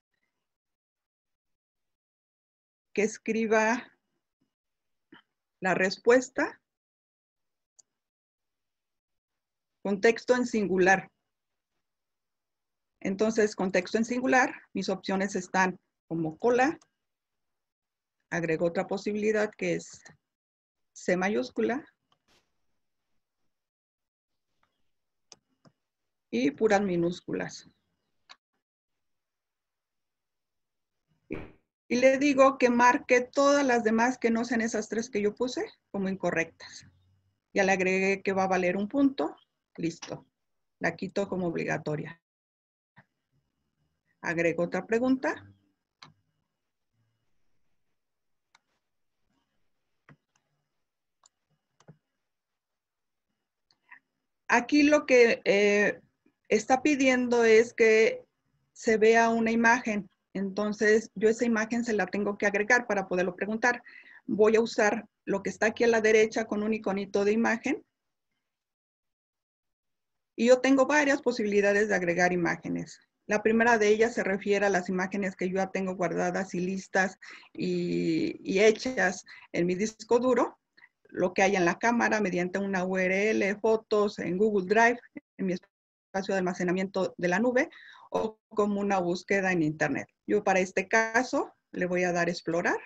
que escriba la respuesta con texto en singular. Entonces, con texto en singular, mis opciones están como cola. Agrego otra posibilidad que es C mayúscula. y puras minúsculas. Y le digo que marque todas las demás que no sean esas tres que yo puse como incorrectas. Ya le agregué que va a valer un punto. Listo. La quito como obligatoria. Agrego otra pregunta. Aquí lo que eh, está pidiendo es que se vea una imagen. Entonces, yo esa imagen se la tengo que agregar para poderlo preguntar. Voy a usar lo que está aquí a la derecha con un iconito de imagen. Y yo tengo varias posibilidades de agregar imágenes. La primera de ellas se refiere a las imágenes que yo ya tengo guardadas y listas y, y hechas en mi disco duro, lo que hay en la cámara mediante una U R L, fotos en Google Drive, en mi espacio de almacenamiento de la nube, o como una búsqueda en Internet. Yo para este caso le voy a dar explorar.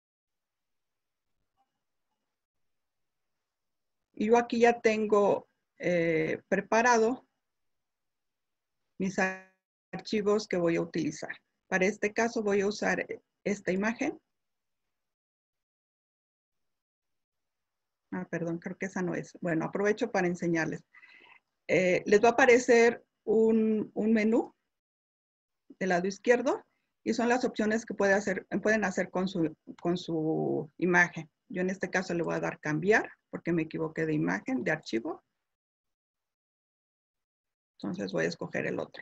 Y yo aquí ya tengo eh, preparado mis archivos que voy a utilizar. Para este caso voy a usar esta imagen. Ah, perdón, creo que esa no es. Bueno, aprovecho para enseñarles. Eh, les va a aparecer un, un menú del lado izquierdo y son las opciones que puede hacer, pueden hacer con su, con su imagen. Yo en este caso le voy a dar cambiar porque me equivoqué de imagen, de archivo. Entonces voy a escoger el otro.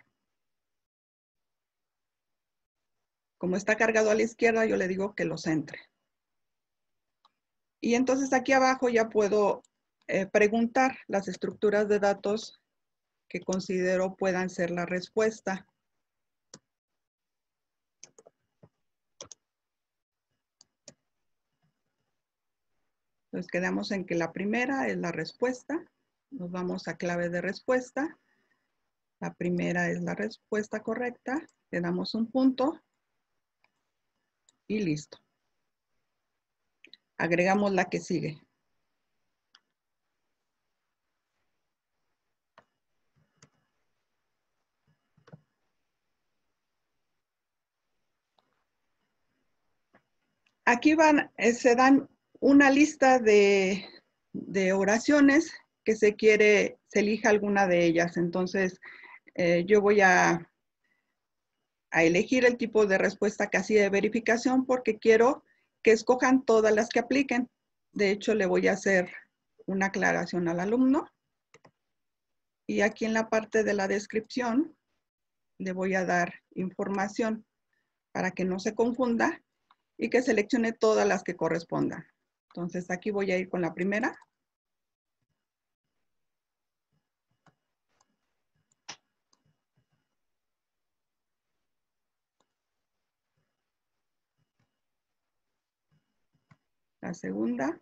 Como está cargado a la izquierda, yo le digo que lo centre. Y entonces aquí abajo ya puedo eh, preguntar las estructuras de datos que considero puedan ser la respuesta. Entonces quedamos en que la primera es la respuesta. Nos vamos a clave de respuesta. La primera es la respuesta correcta. Le damos un punto y listo. Agregamos la que sigue. Aquí van, eh, se dan una lista de, de oraciones que se quiere, se elija alguna de ellas. Entonces, eh, yo voy a, a elegir el tipo de respuesta casilla de verificación porque quiero que escojan todas las que apliquen. De hecho, le voy a hacer una aclaración al alumno. Y aquí en la parte de la descripción, le voy a dar información para que no se confunda y que seleccione todas las que correspondan. Entonces, aquí voy a ir con la primera. La segunda.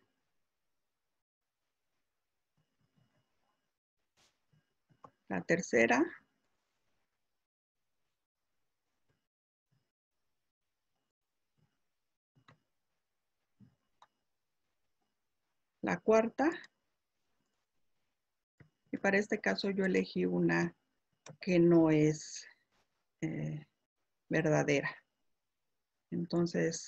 La tercera. La cuarta. Y para este caso yo elegí una que no es eh, verdadera. Entonces,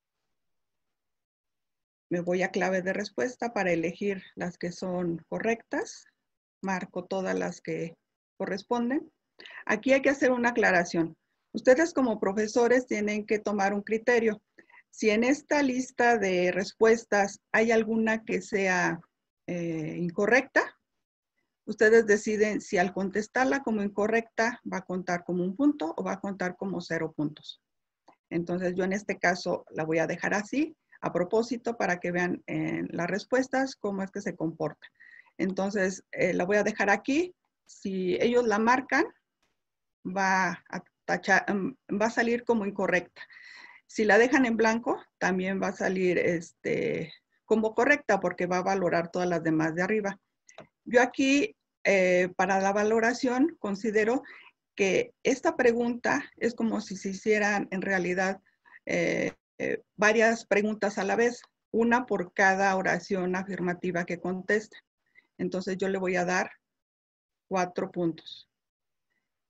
me voy a clave de respuesta para elegir las que son correctas. Marco todas las que corresponden. Aquí hay que hacer una aclaración. Ustedes como profesores tienen que tomar un criterio. Si en esta lista de respuestas hay alguna que sea eh, incorrecta, ustedes deciden si al contestarla como incorrecta va a contar como un punto o va a contar como cero puntos. Entonces yo en este caso la voy a dejar así, a propósito, para que vean en las respuestas cómo es que se comporta. Entonces eh, la voy a dejar aquí. Si ellos la marcan, va a, tachar, va a salir como incorrecta. Si la dejan en blanco, también va a salir este, como correcta porque va a valorar todas las demás de arriba. Yo aquí, eh, para la valoración, considero que esta pregunta es como si se hicieran en realidad eh, eh, varias preguntas a la vez, una por cada oración afirmativa que conteste. Entonces yo le voy a dar cuatro puntos.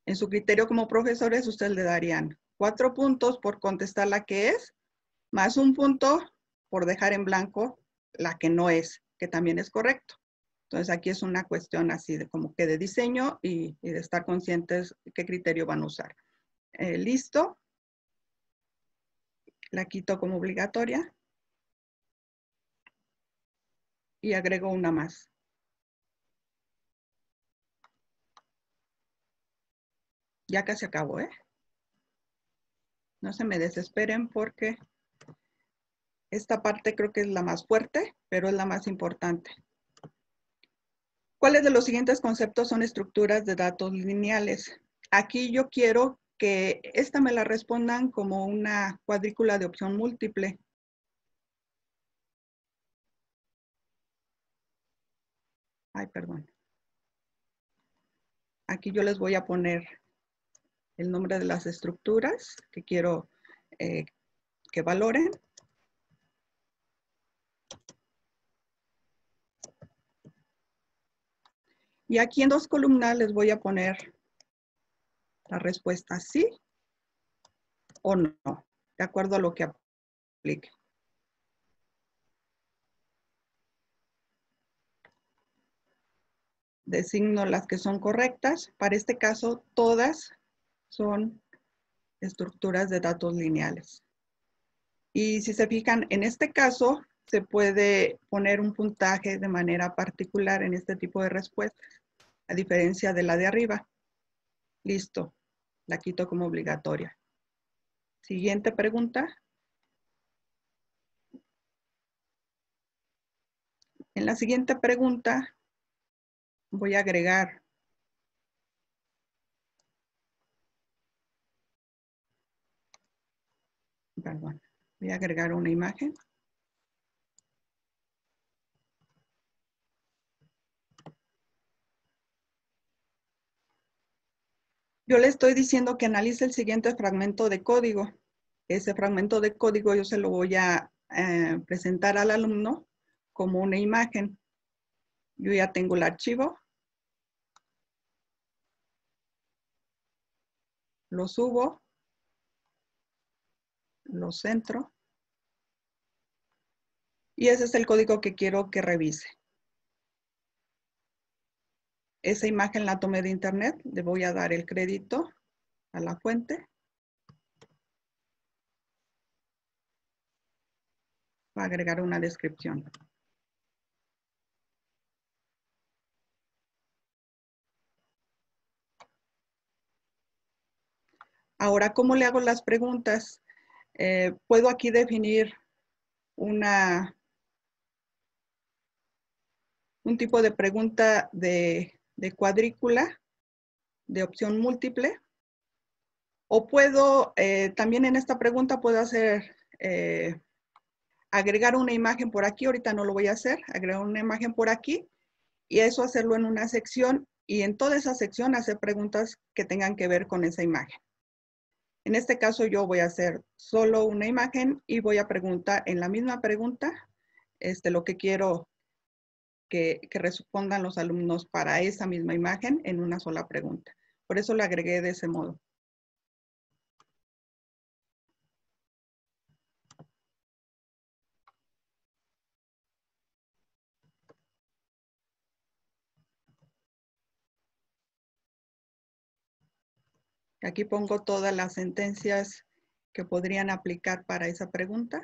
En su criterio como profesores, ustedes le darían cuatro puntos por contestar la que es, más un punto por dejar en blanco la que no es, que también es correcto. Entonces aquí es una cuestión así de como que de diseño y, y de estar conscientes de qué criterio van a usar. Eh, listo. La quito como obligatoria. Y agrego una más. Ya casi acabó, ¿eh? No se me desesperen porque esta parte creo que es la más fuerte, pero es la más importante. ¿Cuáles de los siguientes conceptos son estructuras de datos lineales? Aquí yo quiero que esta me la respondan como una cuadrícula de opción múltiple. Ay, perdón. Aquí yo les voy a poner el nombre de las estructuras que quiero eh, que valoren. Y aquí en dos columnas les voy a poner la respuesta sí o no, de acuerdo a lo que aplique. Designo las que son correctas. Para este caso, todas son estructuras de datos lineales. Y si se fijan, en este caso, se puede poner un puntaje de manera particular en este tipo de respuestas, a diferencia de la de arriba. Listo, la quito como obligatoria. Siguiente pregunta. En la siguiente pregunta voy a agregar perdón, voy a agregar una imagen. Yo le estoy diciendo que analice el siguiente fragmento de código. Ese fragmento de código yo se lo voy a eh, presentar al alumno como una imagen. Yo ya tengo el archivo. Lo subo. Lo centro. Y ese es el código que quiero que revise. Esa imagen la tomé de internet. Le voy a dar el crédito a la fuente. Va a agregar una descripción. Ahora, ¿cómo le hago las preguntas? Eh, puedo aquí definir una, un tipo de pregunta de, de cuadrícula, de opción múltiple. O puedo, eh, también en esta pregunta puedo hacer, eh, agregar una imagen por aquí. Ahorita no lo voy a hacer. Agregar una imagen por aquí. Y eso hacerlo en una sección. Y en toda esa sección hacer preguntas que tengan que ver con esa imagen. En este caso yo voy a hacer solo una imagen y voy a preguntar en la misma pregunta este, lo que quiero que, que respondan los alumnos para esa misma imagen en una sola pregunta. Por eso lo agregué de ese modo. Aquí pongo todas las sentencias que podrían aplicar para esa pregunta.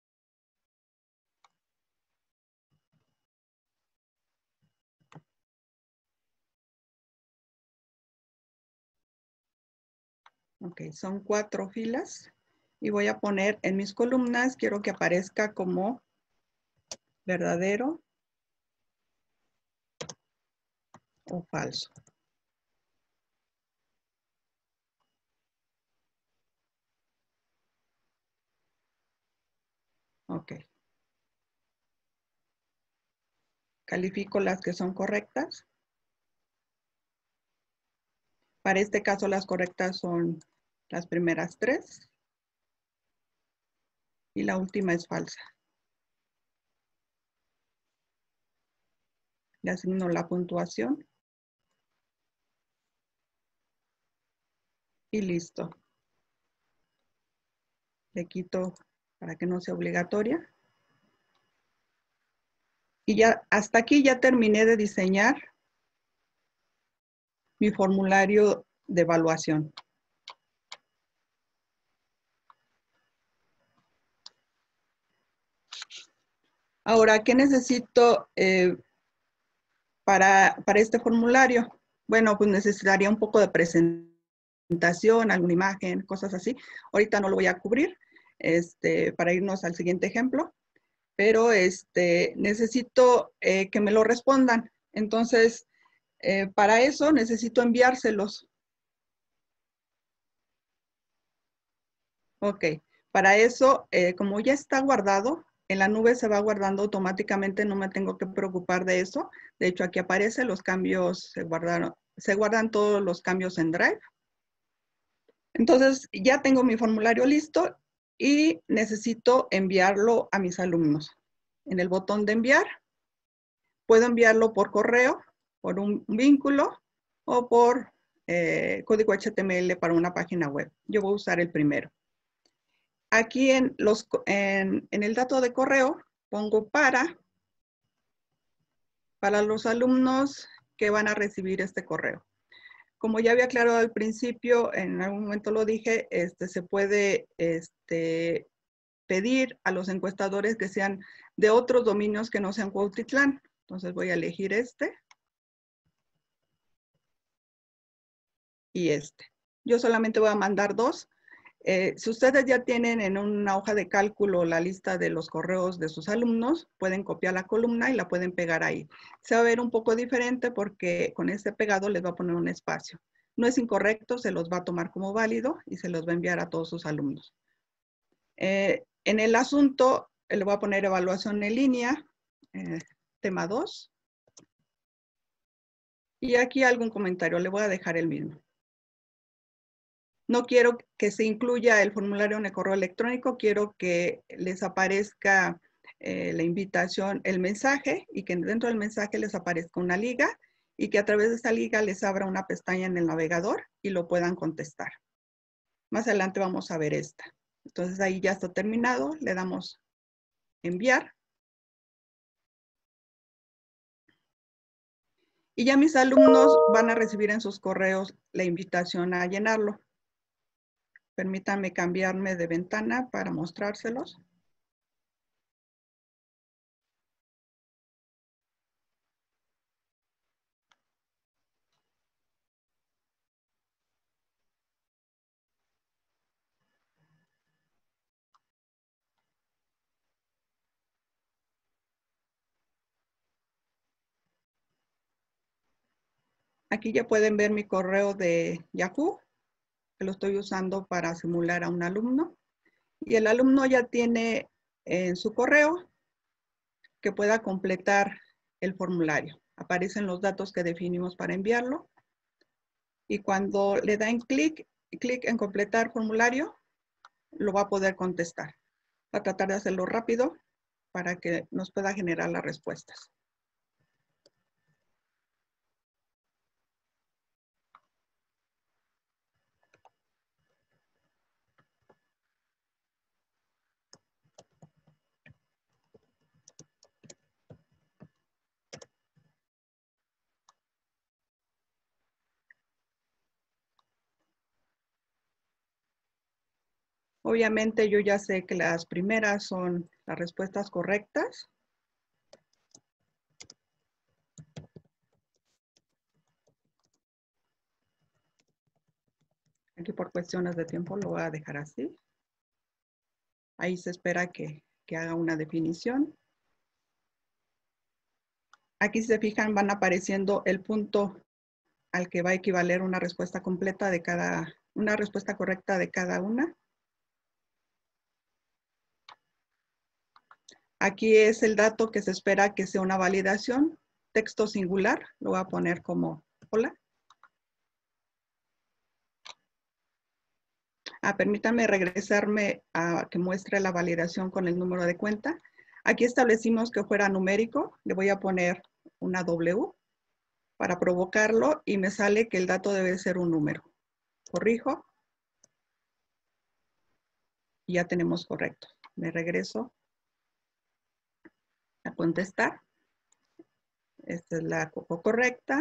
Ok, son cuatro filas. Y voy a poner en mis columnas, quiero que aparezca como verdadero o falso. Ok. Califico las que son correctas. Para este caso las correctas son las primeras tres. Y la última es falsa. Le asigno la puntuación. Y listo. Le quito para que no sea obligatoria. Y ya hasta aquí ya terminé de diseñar mi formulario de evaluación. Ahora, ¿qué necesito eh, para, para este formulario? Bueno, pues necesitaría un poco de presentación, alguna imagen, cosas así. Ahorita no lo voy a cubrir este, para irnos al siguiente ejemplo, pero este, necesito eh, que me lo respondan. Entonces, eh, para eso necesito enviárselos. Ok, para eso, eh, como ya está guardado, en la nube se va guardando automáticamente, no me tengo que preocupar de eso. De hecho, aquí aparece los cambios, se guardaron, se guardan todos los cambios en Drive. Entonces, ya tengo mi formulario listo y necesito enviarlo a mis alumnos. En el botón de enviar, puedo enviarlo por correo, por un vínculo o por eh, código H T M L para una página web. Yo voy a usar el primero. Aquí en, los, en, en el dato de correo pongo para, para los alumnos que van a recibir este correo. Como ya había aclarado al principio, en algún momento lo dije, este, se puede este, pedir a los encuestadores que sean de otros dominios que no sean Cuautitlán. Entonces voy a elegir este y este. Yo solamente voy a mandar dos. Eh, si ustedes ya tienen en una hoja de cálculo la lista de los correos de sus alumnos, pueden copiar la columna y la pueden pegar ahí. Se va a ver un poco diferente porque con este pegado les va a poner un espacio. No es incorrecto, se los va a tomar como válido y se los va a enviar a todos sus alumnos. Eh, en el asunto, le voy a poner evaluación en línea, eh, tema dos. Y aquí algún comentario, le voy a dejar el mismo. No quiero que se incluya el formulario en el correo electrónico, quiero que les aparezca eh, la invitación, el mensaje, y que dentro del mensaje les aparezca una liga, y que a través de esa liga les abra una pestaña en el navegador y lo puedan contestar. Más adelante vamos a ver esta. Entonces ahí ya está terminado, le damos enviar. Y ya mis alumnos van a recibir en sus correos la invitación a llenarlo. Permítanme cambiarme de ventana para mostrárselos. Aquí ya pueden ver mi correo de Yahoo, que lo estoy usando para simular a un alumno. Y el alumno ya tiene en su correo que pueda completar el formulario. Aparecen los datos que definimos para enviarlo. Y cuando le dan clic, clic en completar formulario, lo va a poder contestar. Va a tratar de hacerlo rápido para que nos pueda generar las respuestas. Obviamente yo ya sé que las primeras son las respuestas correctas. Aquí por cuestiones de tiempo lo voy a dejar así. Ahí se espera que, que haga una definición. Aquí si se fijan van apareciendo el punto al que va a equivaler una respuesta completa de cada, una respuesta correcta de cada una. Aquí es el dato que se espera que sea una validación. Texto singular, lo voy a poner como hola. Ah, permítanme regresarme a que muestre la validación con el número de cuenta. Aquí establecimos que fuera numérico. Le voy a poner una W para provocarlo y me sale que el dato debe ser un número. Corrijo y ya tenemos correcto. Me regreso a contestar. Esta es la correcta.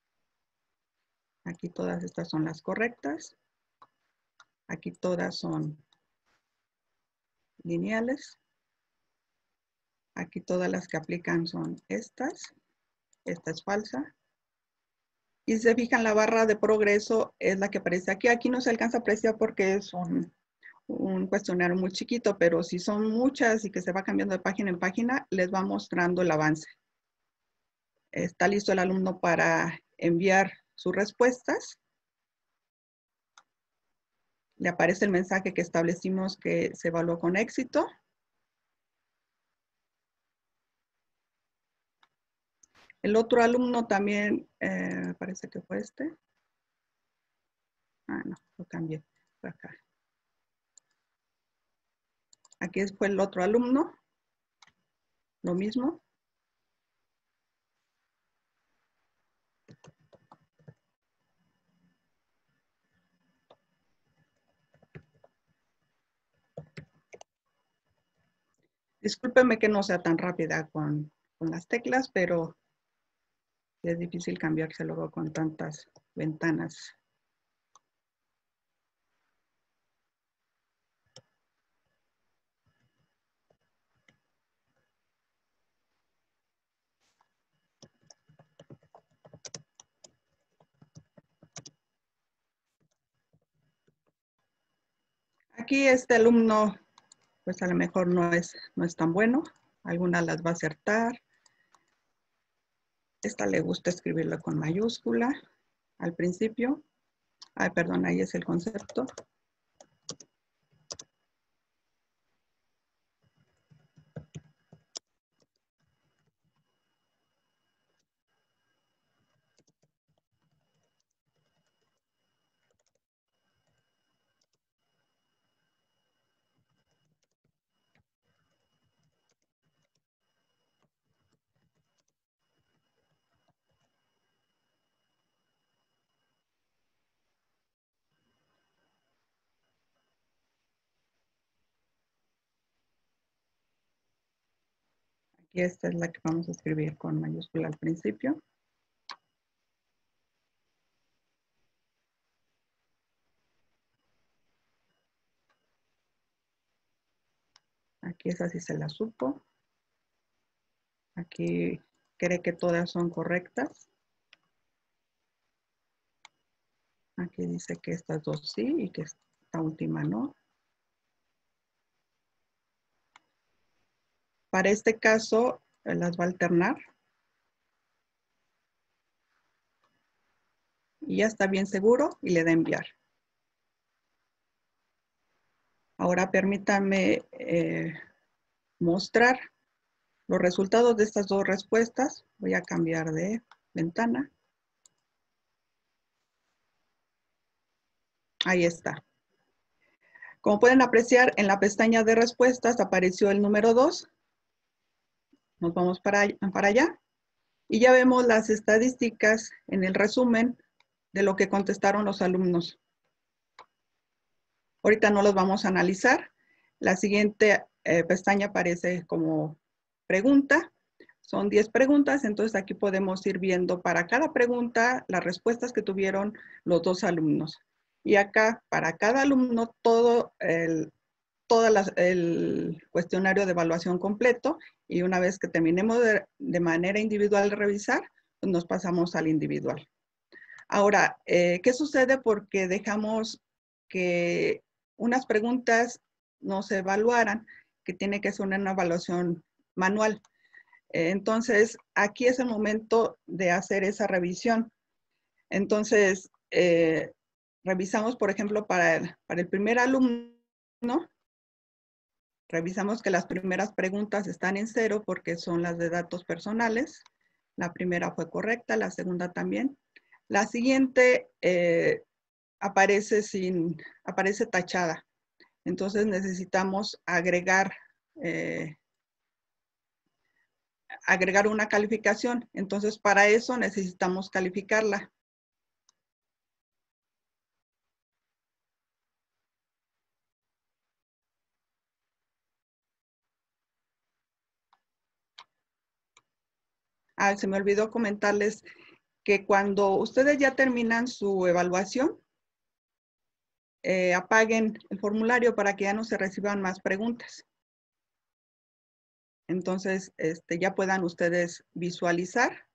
Aquí todas estas son las correctas. Aquí todas son lineales. Aquí todas las que aplican son estas. Esta es falsa. Y si se fijan, la barra de progreso es la que aparece aquí. Aquí no se alcanza a apreciar porque es un, un cuestionario muy chiquito, pero si son muchas y que se va cambiando de página en página, les va mostrando el avance. Está listo el alumno para enviar sus respuestas. Le aparece el mensaje que establecimos que se evaluó con éxito. El otro alumno también, eh, parece que fue este. Ah, no, lo cambié. Fue acá. Aquí fue el otro alumno. Lo mismo. Discúlpeme que no sea tan rápida con, con las teclas, pero es difícil cambiarse luego con tantas ventanas. Aquí este alumno, pues a lo mejor no es, no es tan bueno. Algunas las va a acertar. Esta le gusta escribirlo con mayúscula al principio. Ay, perdón, ahí es el concepto. Aquí esta es la que vamos a escribir con mayúscula al principio. Aquí esa sí se la supo. Aquí cree que todas son correctas. Aquí dice que estas dos sí y que esta última no. Para este caso, las va a alternar. Y ya está bien seguro y le da enviar. Ahora permítanme eh, mostrar los resultados de estas dos respuestas. Voy a cambiar de ventana. Ahí está. Como pueden apreciar, en la pestaña de respuestas apareció el número dos. Nos vamos para, para allá. Y ya vemos las estadísticas en el resumen de lo que contestaron los alumnos. Ahorita no los vamos a analizar. La siguiente eh, pestaña aparece como pregunta. Son diez preguntas, entonces aquí podemos ir viendo para cada pregunta las respuestas que tuvieron los dos alumnos. Y acá, para cada alumno, todo el, todo las, el cuestionario de evaluación completo. Y una vez que terminemos de, de manera individual de revisar, pues nos pasamos al individual. Ahora, eh, ¿qué sucede? Porque dejamos que unas preguntas no se evaluaran, que tiene que ser una evaluación manual. Eh, entonces, aquí es el momento de hacer esa revisión. Entonces, eh, revisamos, por ejemplo, para el, para el primer alumno, revisamos que las primeras preguntas están en cero porque son las de datos personales. La primera fue correcta, la segunda también. La siguiente eh, aparece, sin, aparece tachada. Entonces necesitamos agregar, eh, agregar una calificación. Entonces para eso necesitamos calificarla. Ah, se me olvidó comentarles que cuando ustedes ya terminan su evaluación, eh, apaguen el formulario para que ya no se reciban más preguntas. Entonces, este, ya puedan ustedes visualizar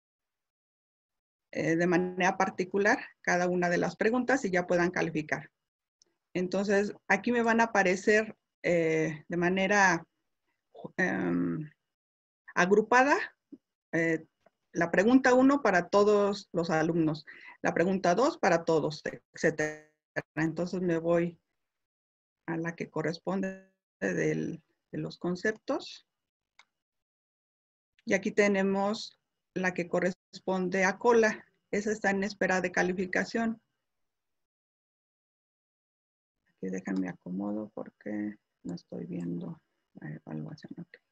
eh, de manera particular cada una de las preguntas y ya puedan calificar. Entonces, aquí me van a aparecer eh, de manera eh, agrupada eh, la pregunta uno para todos los alumnos, la pregunta dos para todos, etcétera. Entonces me voy a la que corresponde del, de los conceptos. Y aquí tenemos la que corresponde a cola. Esa está en espera de calificación. Aquí déjenme acomodo porque no estoy viendo la evaluación. Okay.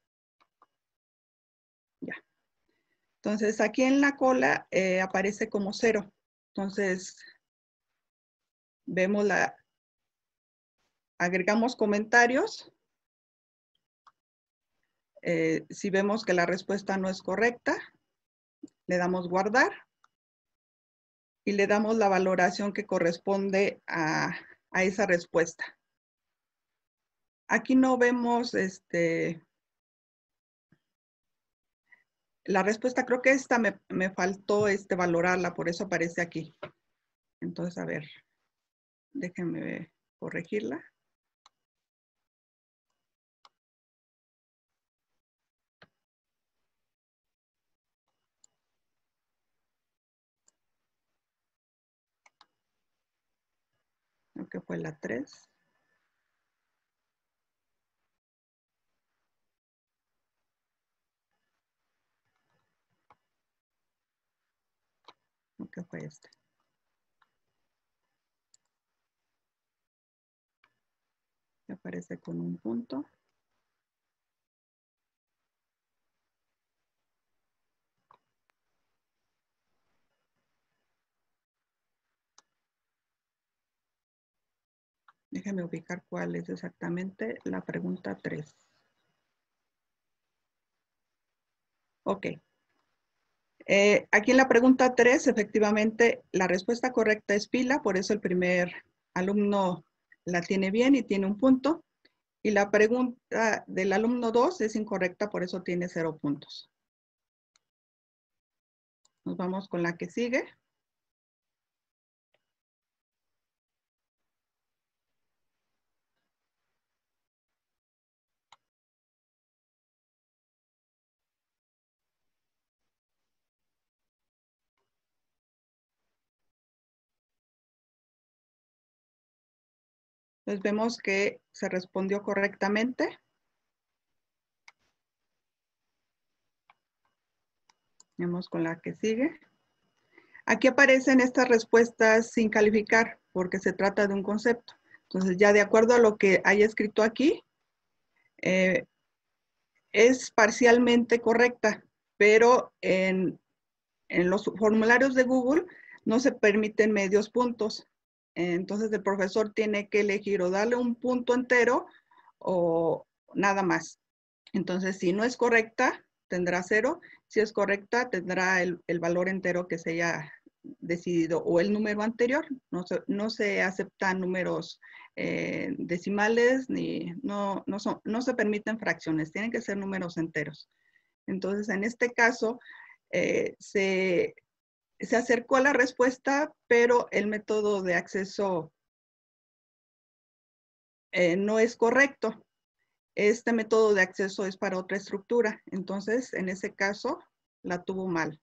Ya. Entonces, aquí en la cola eh, aparece como cero. Entonces, vemos la, agregamos comentarios. Eh, si vemos que la respuesta no es correcta, le damos guardar y le damos la valoración que corresponde a, a esa respuesta. Aquí no vemos este, la respuesta, creo que esta me, me faltó este, valorarla, por eso aparece aquí. Entonces, a ver, déjenme corregirla. Creo que fue la tres. Creo que fue esta. Me aparece con un punto. Déjenme ubicar cuál es exactamente la pregunta tres. Ok. Eh, aquí en la pregunta tres, efectivamente, la respuesta correcta es pila, por eso el primer alumno la tiene bien y tiene un punto. Y la pregunta del alumno dos es incorrecta, por eso tiene cero puntos. Nos vamos con la que sigue. Entonces vemos que se respondió correctamente. Vamos con la que sigue. Aquí aparecen estas respuestas sin calificar porque se trata de un concepto. Entonces ya de acuerdo a lo que haya escrito aquí, eh, es parcialmente correcta, pero en, en los formularios de Google no se permiten medios puntos. Entonces el profesor tiene que elegir o darle un punto entero o nada más. Entonces si no es correcta, tendrá cero. Si es correcta, tendrá el, el valor entero que se haya decidido o el número anterior. No se, no se aceptan números eh, decimales ni no, no, son, no se permiten fracciones, tienen que ser números enteros. Entonces, en este caso, eh, se, se acercó a la respuesta, pero el método de acceso eh, no es correcto. Este método de acceso es para otra estructura. Entonces, en ese caso, la tuvo mal.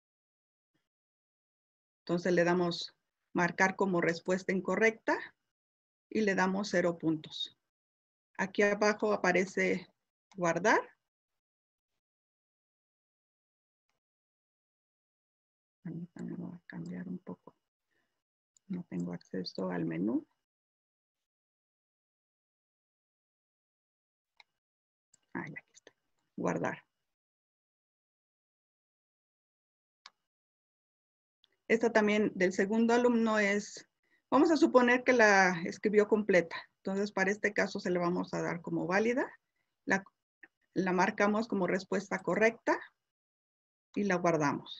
Entonces, le damos marcar como respuesta incorrecta y le damos cero puntos. Aquí abajo aparece guardar. Permítanme, voy a cambiar un poco. No tengo acceso al menú. Ah, ya aquí está. Guardar. Esta también del segundo alumno es, vamos a suponer que la escribió completa. Entonces, para este caso se le vamos a dar como válida. La, la marcamos como respuesta correcta y la guardamos.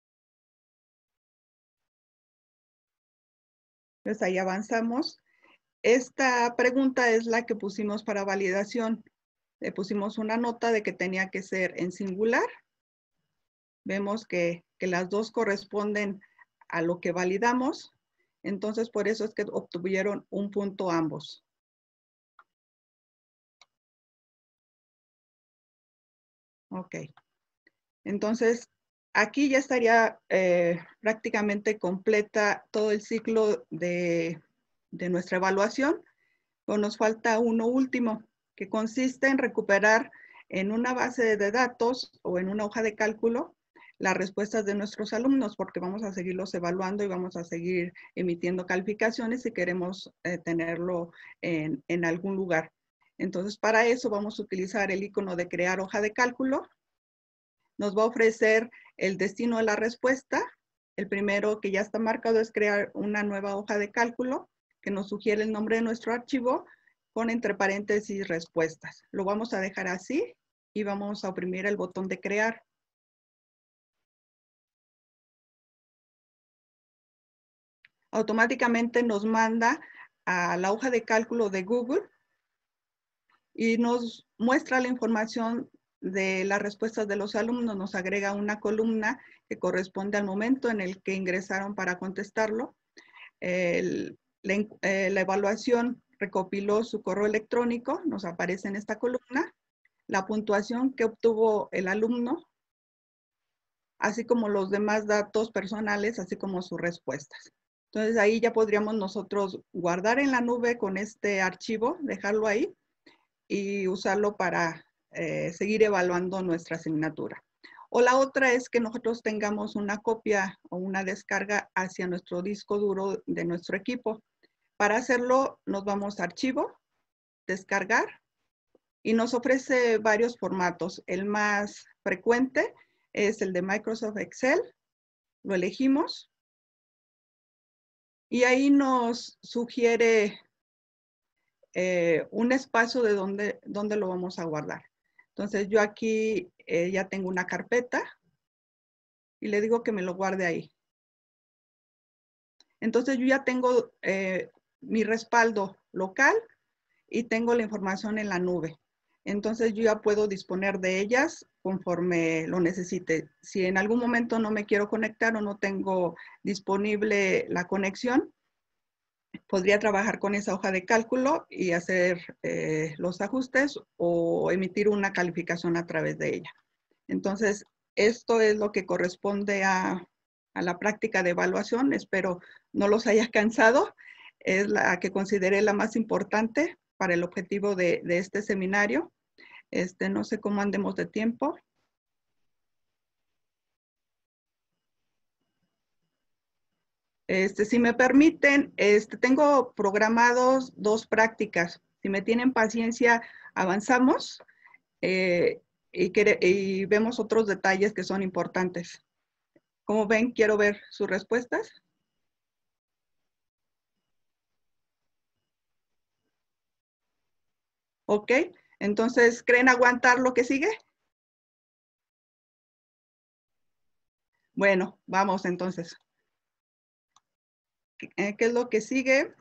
Entonces ahí avanzamos. Esta pregunta es la que pusimos para validación. Le pusimos una nota de que tenía que ser en singular. Vemos que, que las dos corresponden a lo que validamos. Entonces, por eso es que obtuvieron un punto ambos. Ok. Entonces, aquí ya estaría eh, prácticamente completa todo el ciclo de, de nuestra evaluación. Pero nos falta uno último, que consiste en recuperar en una base de datos o en una hoja de cálculo las respuestas de nuestros alumnos, porque vamos a seguirlos evaluando y vamos a seguir emitiendo calificaciones si queremos eh, tenerlo en, en algún lugar. Entonces, para eso vamos a utilizar el icono de crear hoja de cálculo. Nos va a ofrecer el destino de la respuesta. El primero que ya está marcado es crear una nueva hoja de cálculo que nos sugiere el nombre de nuestro archivo con entre paréntesis respuestas. Lo vamos a dejar así y vamos a oprimir el botón de crear. Automáticamente nos manda a la hoja de cálculo de Google y nos muestra la información de las respuestas de los alumnos. Nos agrega una columna que corresponde al momento en el que ingresaron para contestarlo. El, la, eh, la evaluación recopiló su correo electrónico, nos aparece en esta columna, la puntuación que obtuvo el alumno, así como los demás datos personales, así como sus respuestas. Entonces ahí ya podríamos nosotros guardar en la nube con este archivo, dejarlo ahí y usarlo para eh, seguir evaluando nuestra asignatura. O la otra es que nosotros tengamos una copia o una descarga hacia nuestro disco duro de nuestro equipo. Para hacerlo nos vamos a archivo, descargar y nos ofrece varios formatos. El más frecuente es el de Microsoft Excel. Lo elegimos y ahí nos sugiere eh, un espacio de donde, donde lo vamos a guardar. Entonces yo aquí eh, ya tengo una carpeta y le digo que me lo guarde ahí. Entonces yo ya tengo eh, mi respaldo local y tengo la información en la nube. Entonces yo ya puedo disponer de ellas conforme lo necesite. Si en algún momento no me quiero conectar o no tengo disponible la conexión, podría trabajar con esa hoja de cálculo y hacer eh, los ajustes o emitir una calificación a través de ella. Entonces, esto es lo que corresponde a, a la práctica de evaluación. Espero no los haya cansado. Es la que consideré la más importante para el objetivo de, de este seminario. Este, no sé cómo andemos de tiempo. Este, si me permiten, este, tengo programados dos prácticas. Si me tienen paciencia, avanzamos eh, y, que, y vemos otros detalles que son importantes. Como ven, quiero ver sus respuestas. Ok, entonces, ¿creen aguantar lo que sigue? Bueno, vamos entonces. ¿Qué es lo que sigue?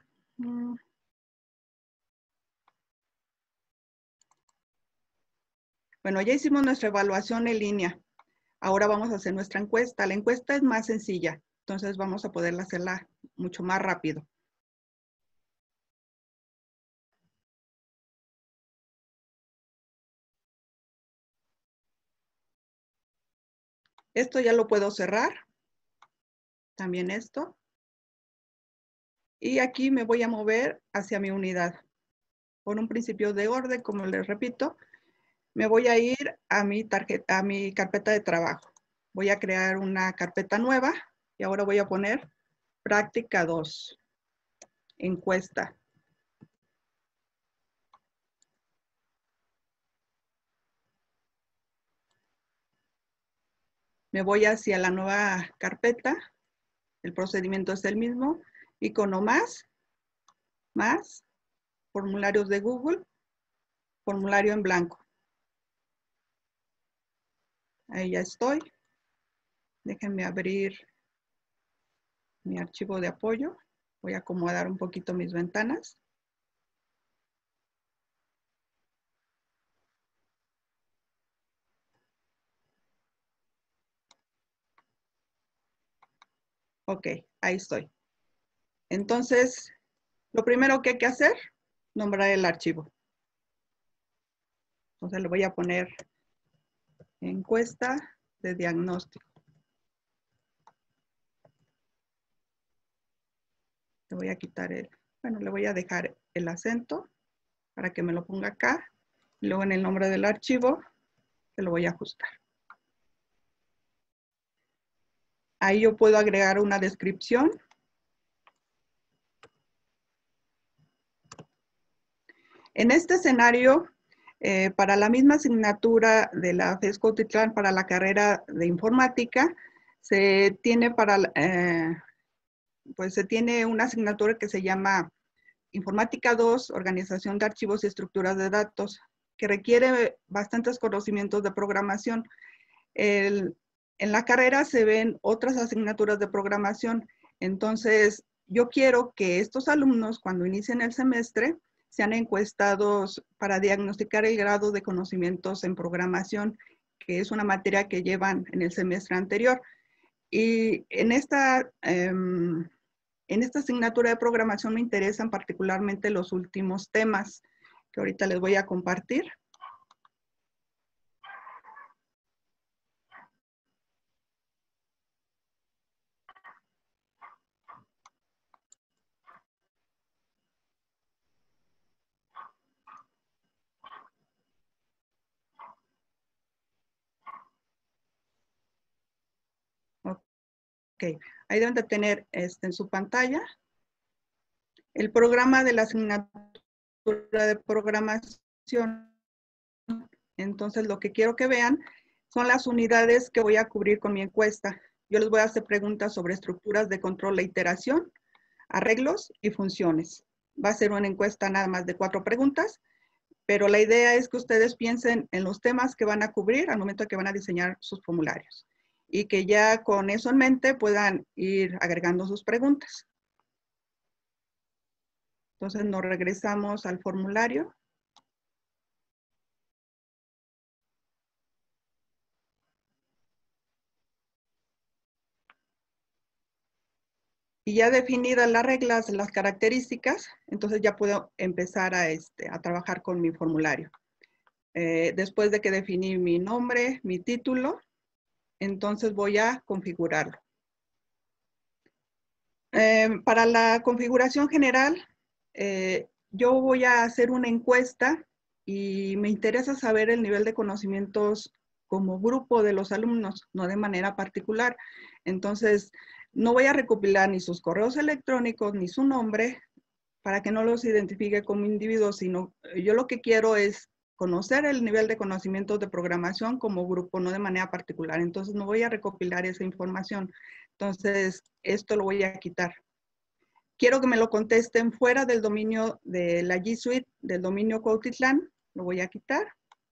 Bueno, ya hicimos nuestra evaluación en línea. Ahora vamos a hacer nuestra encuesta. La encuesta es más sencilla, entonces vamos a poderla hacerla mucho más rápido. Esto ya lo puedo cerrar. También esto. Y aquí me voy a mover hacia mi unidad. Por un principio de orden, como les repito, me voy a ir a mi tarjeta, a mi carpeta de trabajo. Voy a crear una carpeta nueva y ahora voy a poner práctica dos, encuesta. Me voy hacia la nueva carpeta. El procedimiento es el mismo. Icono más, más, formularios de Google, formulario en blanco. Ahí ya estoy. Déjenme abrir mi archivo de apoyo. Voy a acomodar un poquito mis ventanas. Ok, ahí estoy. Entonces, lo primero que hay que hacer, nombrar el archivo. Entonces le voy a poner encuesta de diagnóstico. Le voy a quitar el, bueno, le voy a dejar el acento para que me lo ponga acá. Y luego en el nombre del archivo, se lo voy a ajustar. Ahí yo puedo agregar una descripción. En este escenario, eh, para la misma asignatura de la FES Cuautitlán para la carrera de informática, se tiene para, eh, pues se tiene una asignatura que se llama Informática dos, Organización de Archivos y Estructuras de Datos, que requiere bastantes conocimientos de programación. El, en la carrera se ven otras asignaturas de programación, entonces yo quiero que estos alumnos, cuando inicien el semestre, sean encuestados para diagnosticar el grado de conocimientos en programación, que es una materia que llevan en el semestre anterior. Y en esta, um, en esta asignatura de programación me interesan particularmente los últimos temas que ahorita les voy a compartir. Ok, ahí deben de tener este, en su pantalla el programa de la asignatura de programación. Entonces, lo que quiero que vean son las unidades que voy a cubrir con mi encuesta. Yo les voy a hacer preguntas sobre estructuras de control e iteración, arreglos y funciones. Va a ser una encuesta nada más de cuatro preguntas, pero la idea es que ustedes piensen en los temas que van a cubrir al momento que van a diseñar sus formularios y que ya con eso en mente puedan ir agregando sus preguntas. Entonces nos regresamos al formulario. Y ya definidas las reglas, las características, entonces ya puedo empezar a, este, a trabajar con mi formulario. Eh, después de que definí mi nombre, mi título, entonces voy a configurarlo. Eh, para la configuración general, eh, yo voy a hacer una encuesta y me interesa saber el nivel de conocimientos como grupo de los alumnos, no de manera particular. Entonces, no voy a recopilar ni sus correos electrónicos ni su nombre para que no los identifique como individuos, sino yo lo que quiero es conocer el nivel de conocimientos de programación como grupo, no de manera particular. Entonces, no voy a recopilar esa información. Entonces, esto lo voy a quitar. Quiero que me lo contesten fuera del dominio de la G Suite, del dominio Cuautitlán. Lo voy a quitar.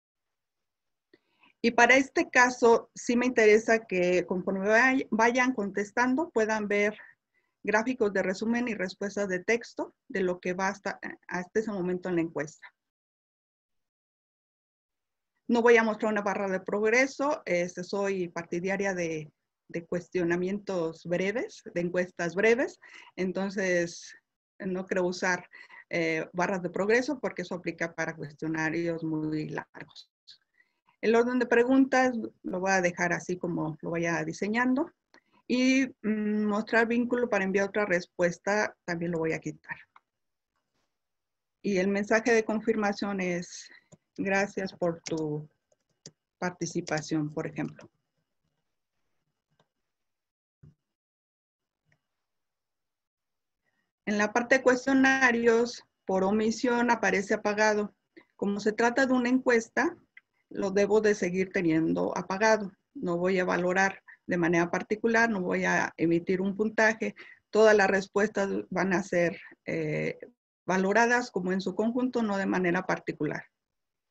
Y para este caso, sí me interesa que conforme vayan contestando, puedan ver gráficos de resumen y respuestas de texto de lo que va hasta, hasta ese momento en la encuesta. No voy a mostrar una barra de progreso. Este, soy partidaria de, de cuestionamientos breves, de encuestas breves. Entonces, no creo usar eh, barras de progreso porque eso aplica para cuestionarios muy largos. El orden de preguntas lo voy a dejar así como lo vaya diseñando. Y mmm, mostrar vínculo para enviar otra respuesta también lo voy a quitar. Y el mensaje de confirmación es gracias por tu participación, por ejemplo. En la parte de cuestionarios, por omisión aparece apagado. Como se trata de una encuesta, lo debo de seguir teniendo apagado. No voy a valorar de manera particular, no voy a emitir un puntaje. Todas las respuestas van a ser eh, valoradas como en su conjunto, no de manera particular.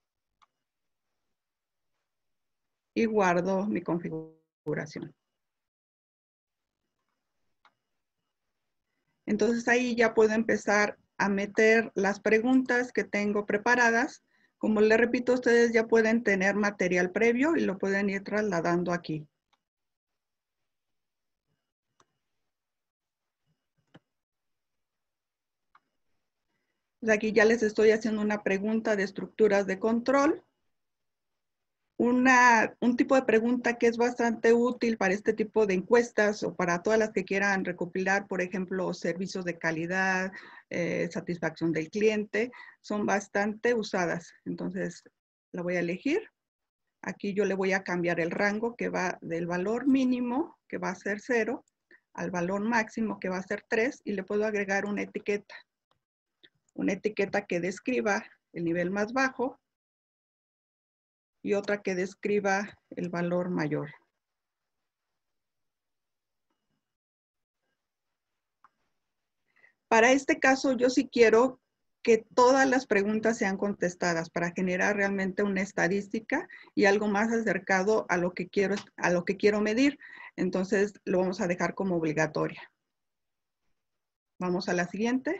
Y guardo mi configuración. Entonces ahí ya puedo empezar a meter las preguntas que tengo preparadas. Como les repito, ustedes ya pueden tener material previo y lo pueden ir trasladando aquí. Aquí ya les estoy haciendo una pregunta de estructuras de control. Una, un tipo de pregunta que es bastante útil para este tipo de encuestas o para todas las que quieran recopilar, por ejemplo, servicios de calidad, eh, satisfacción del cliente, son bastante usadas. Entonces, la voy a elegir. Aquí yo le voy a cambiar el rango que va del valor mínimo, que va a ser cero, al valor máximo, que va a ser tres, y le puedo agregar una etiqueta. Una etiqueta que describa el nivel más bajo y otra que describa el valor mayor. Para este caso, yo sí quiero que todas las preguntas sean contestadas para generar realmente una estadística y algo más acercado a lo que quiero, a lo que quiero medir. Entonces, lo vamos a dejar como obligatoria. Vamos a la siguiente.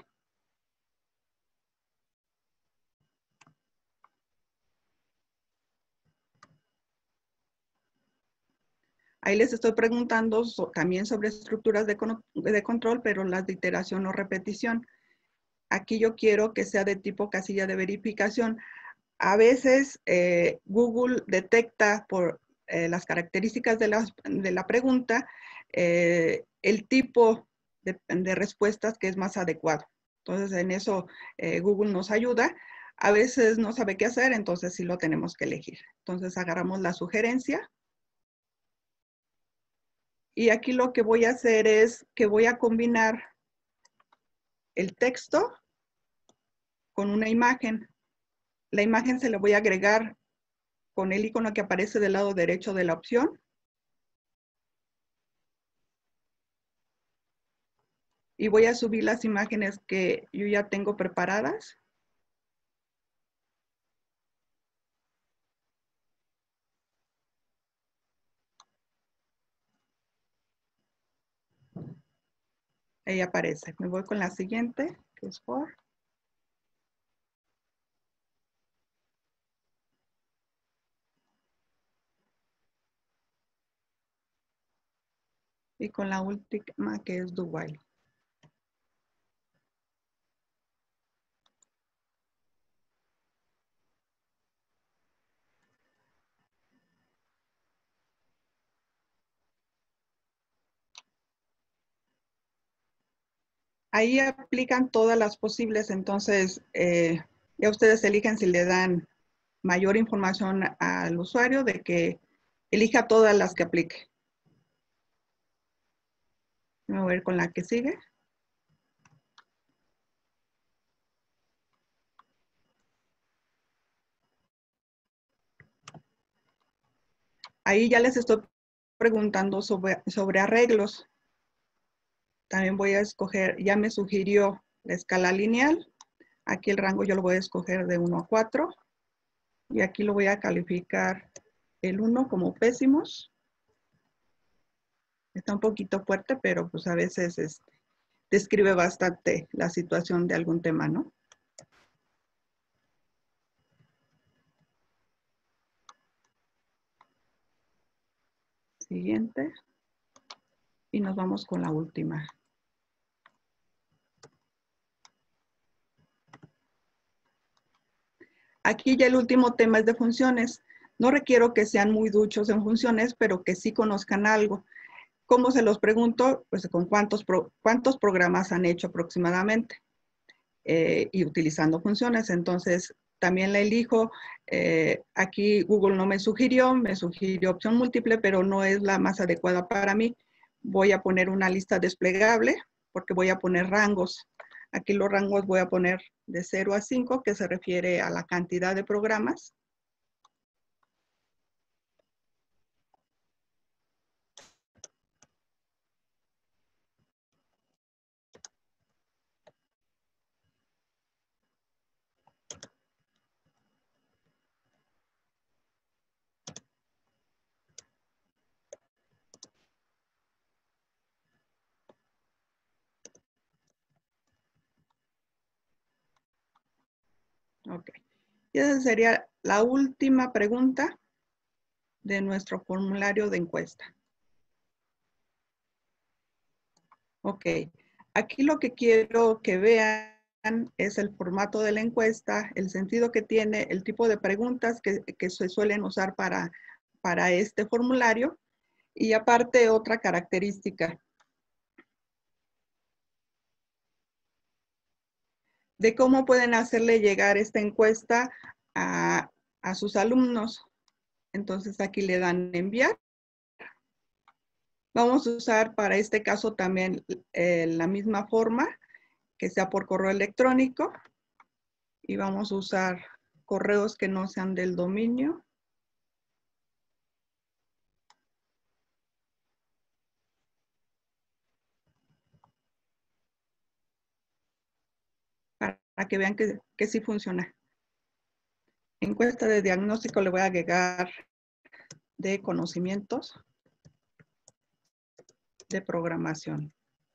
Ahí les estoy preguntando so, también sobre estructuras de, de control, pero las de iteración o repetición. Aquí yo quiero que sea de tipo casilla de verificación. A veces eh, Google detecta por eh, las características de la, de la pregunta eh, el tipo de, de respuestas que es más adecuado. Entonces en eso eh, Google nos ayuda. A veces no sabe qué hacer, entonces sí lo tenemos que elegir. Entonces agarramos la sugerencia. Y aquí lo que voy a hacer es que voy a combinar el texto con una imagen. La imagen se le voy a agregar con el icono que aparece del lado derecho de la opción. Y voy a subir las imágenes que yo ya tengo preparadas. Ahí aparece. Me voy con la siguiente, que es for. Y con la última, que es do while. Ahí aplican todas las posibles, entonces eh, ya ustedes eligen si le dan mayor información al usuario de que elija todas las que aplique. Me voy a ir con la que sigue. Ahí ya les estoy preguntando sobre, sobre arreglos. También voy a escoger, ya me sugirió la escala lineal. Aquí el rango yo lo voy a escoger de uno a cuatro. Y aquí lo voy a calificar el uno como pésimos. Está un poquito fuerte, pero pues a veces este, describe bastante la situación de algún tema, ¿no? Siguiente. Y nos vamos con la última. Aquí ya el último tema es de funciones. No requiero que sean muy duchos en funciones, pero que sí conozcan algo. ¿Cómo se los pregunto? Pues con cuántos, pro, cuántos programas han hecho aproximadamente eh, y utilizando funciones. Entonces, también la elijo. Eh, aquí Google no me sugirió, me sugirió opción múltiple, pero no es la más adecuada para mí. Voy a poner una lista desplegable porque voy a poner rangos. Aquí los rangos voy a poner de cero a cinco, que se refiere a la cantidad de programas. Ok. Y esa sería la última pregunta de nuestro formulario de encuesta. Ok. Aquí lo que quiero que vean es el formato de la encuesta, el sentido que tiene, el tipo de preguntas que, que se suelen usar para, para este formulario. Y aparte, otra característica de cómo pueden hacerle llegar esta encuesta a, a sus alumnos. Entonces aquí le dan enviar. Vamos a usar para este caso también eh, la misma forma, que sea por correo electrónico. Y vamos a usar correos que no sean del dominio. Para que vean que, que sí funciona. Encuesta de diagnóstico le voy a agregar de conocimientos de programación.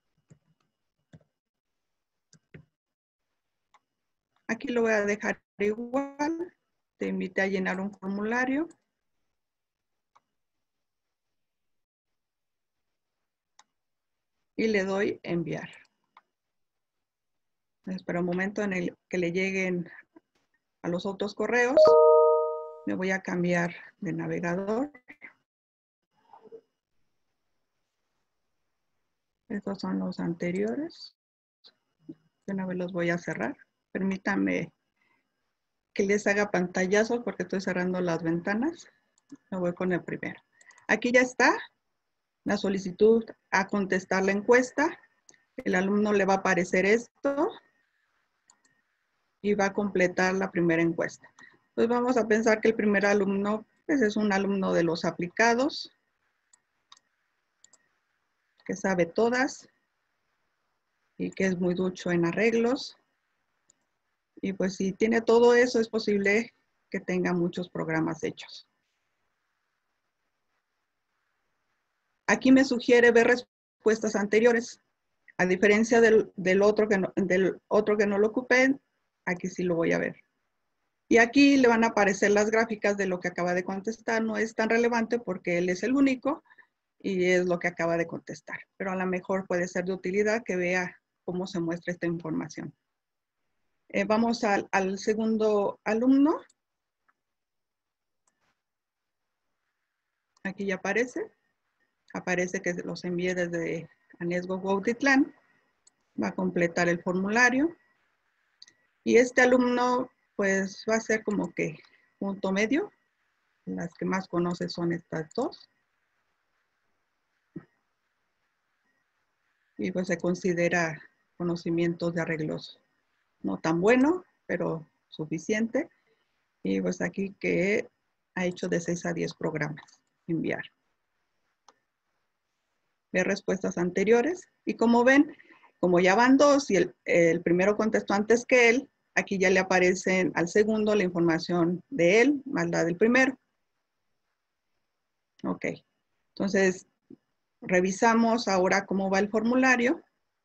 Aquí lo voy a dejar igual. Te invité a llenar un formulario. Y le doy enviar. Espera un momento en el que le lleguen a los otros correos. Me voy a cambiar de navegador. Estos son los anteriores. De una vez los voy a cerrar. Permítanme que les haga pantallazo porque estoy cerrando las ventanas. Me voy con el primero. Aquí ya está la solicitud a contestar la encuesta. El alumno le va a aparecer esto y va a completar la primera encuesta. Pues vamos a pensar que el primer alumno pues es un alumno de los aplicados, que sabe todas y que es muy ducho en arreglos. Y pues si tiene todo eso, es posible que tenga muchos programas hechos. Aquí me sugiere ver respuestas anteriores. A diferencia del, del, otro, que no, del otro que no lo ocupé, aquí sí lo voy a ver. Y aquí le van a aparecer las gráficas de lo que acaba de contestar. No es tan relevante porque él es el único y es lo que acaba de contestar. Pero a lo mejor puede ser de utilidad que vea cómo se muestra esta información. Eh, vamos al, al segundo alumno. Aquí ya aparece. Aparece que los envié desde Anesgo Cuautitlán. Va a completar el formulario. Y este alumno, pues, va a ser como que punto medio. Las que más conoce son estas dos. Y pues se considera conocimientos de arreglos no tan bueno, pero suficiente. Y pues aquí que ha hecho de seis a diez programas. Enviar. Ver respuestas anteriores. Y como ven, como ya van dos y el, el primero contestó antes que él, aquí ya le aparecen al segundo la información de él, más la del primero. Ok. Entonces, revisamos ahora cómo va el formulario.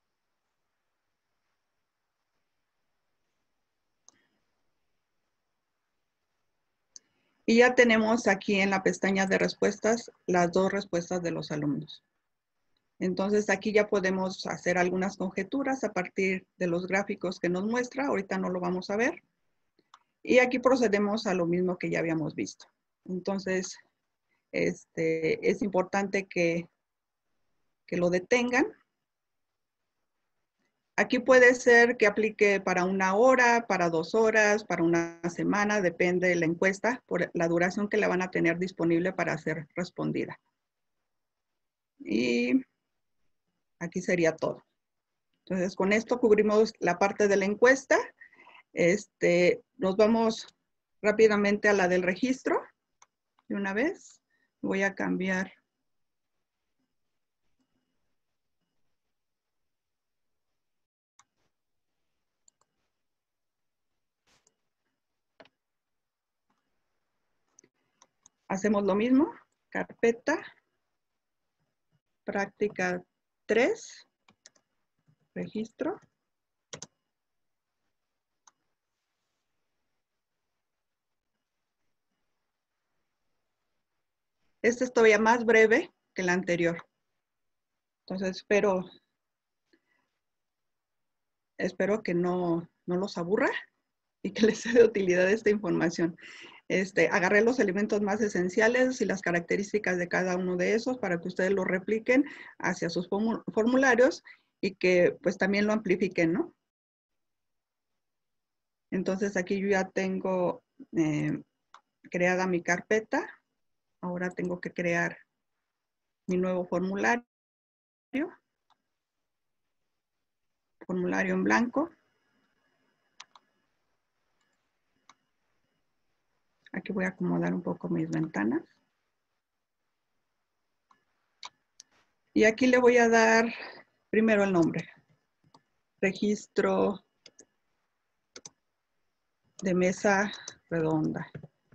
Y ya tenemos aquí en la pestaña de respuestas las dos respuestas de los alumnos. Entonces aquí ya podemos hacer algunas conjeturas a partir de los gráficos que nos muestra. Ahorita no lo vamos a ver. Y aquí procedemos a lo mismo que ya habíamos visto. Entonces, este, es importante que, que lo detengan. Aquí puede ser que aplique para una hora, para dos horas, para una semana, depende de la encuesta, por la duración que le van a tener disponible para ser respondida. Y aquí sería todo. Entonces, con esto cubrimos la parte de la encuesta. Este, nos vamos rápidamente a la del registro. De una vez, voy a cambiar. Hacemos lo mismo, carpeta, práctica tres, registro. Este es todavía más breve que el anterior. Entonces espero, espero que no, no los aburra y que les sea de utilidad esta información. Este, agarré los elementos más esenciales y las características de cada uno de esos para que ustedes lo repliquen hacia sus formularios y que pues también lo amplifiquen, ¿no? Entonces aquí yo ya tengo eh, creada mi carpeta. Ahora tengo que crear mi nuevo formulario. Formulario en blanco. Aquí voy a acomodar un poco mis ventanas. Y aquí le voy a dar primero el nombre. Registro de mesa redonda.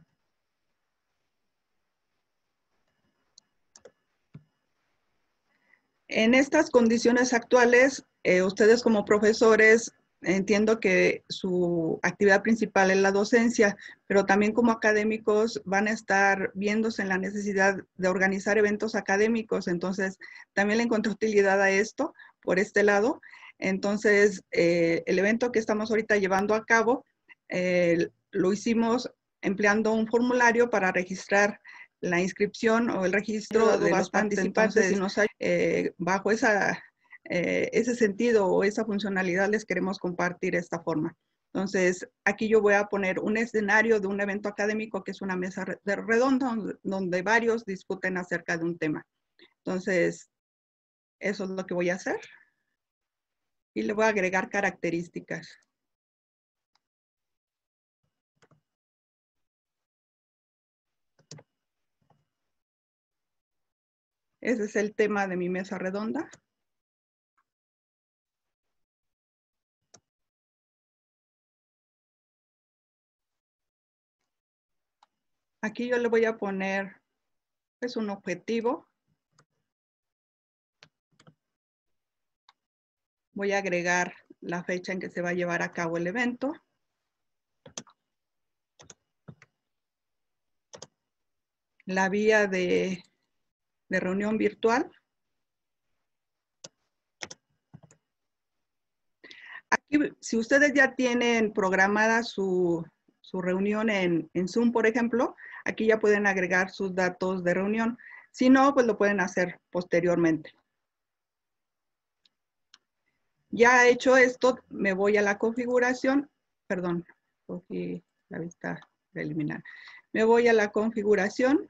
En estas condiciones actuales, eh, ustedes como profesores, entiendo que su actividad principal es la docencia, pero también como académicos van a estar viéndose en la necesidad de organizar eventos académicos. Entonces, también le encontré utilidad a esto por este lado. Entonces, eh, el evento que estamos ahorita llevando a cabo, eh, lo hicimos empleando un formulario para registrar la inscripción o el registro de los participantes y nos eh, bajo esa, eh, ese sentido o esa funcionalidad les queremos compartir esta forma. Entonces, aquí yo voy a poner un escenario de un evento académico que es una mesa redonda donde varios discuten acerca de un tema. Entonces, eso es lo que voy a hacer. Y le voy a agregar características. Ese es el tema de mi mesa redonda. Aquí yo le voy a poner pues, un objetivo. Voy a agregar la fecha en que se va a llevar a cabo el evento. La vía de, de reunión virtual. Aquí, si ustedes ya tienen programada su, su reunión en, en Zoom, por ejemplo, aquí ya pueden agregar sus datos de reunión. Si no, pues lo pueden hacer posteriormente. Ya hecho esto, me voy a la configuración. Perdón, cogí la vista preliminar. Me voy a la configuración.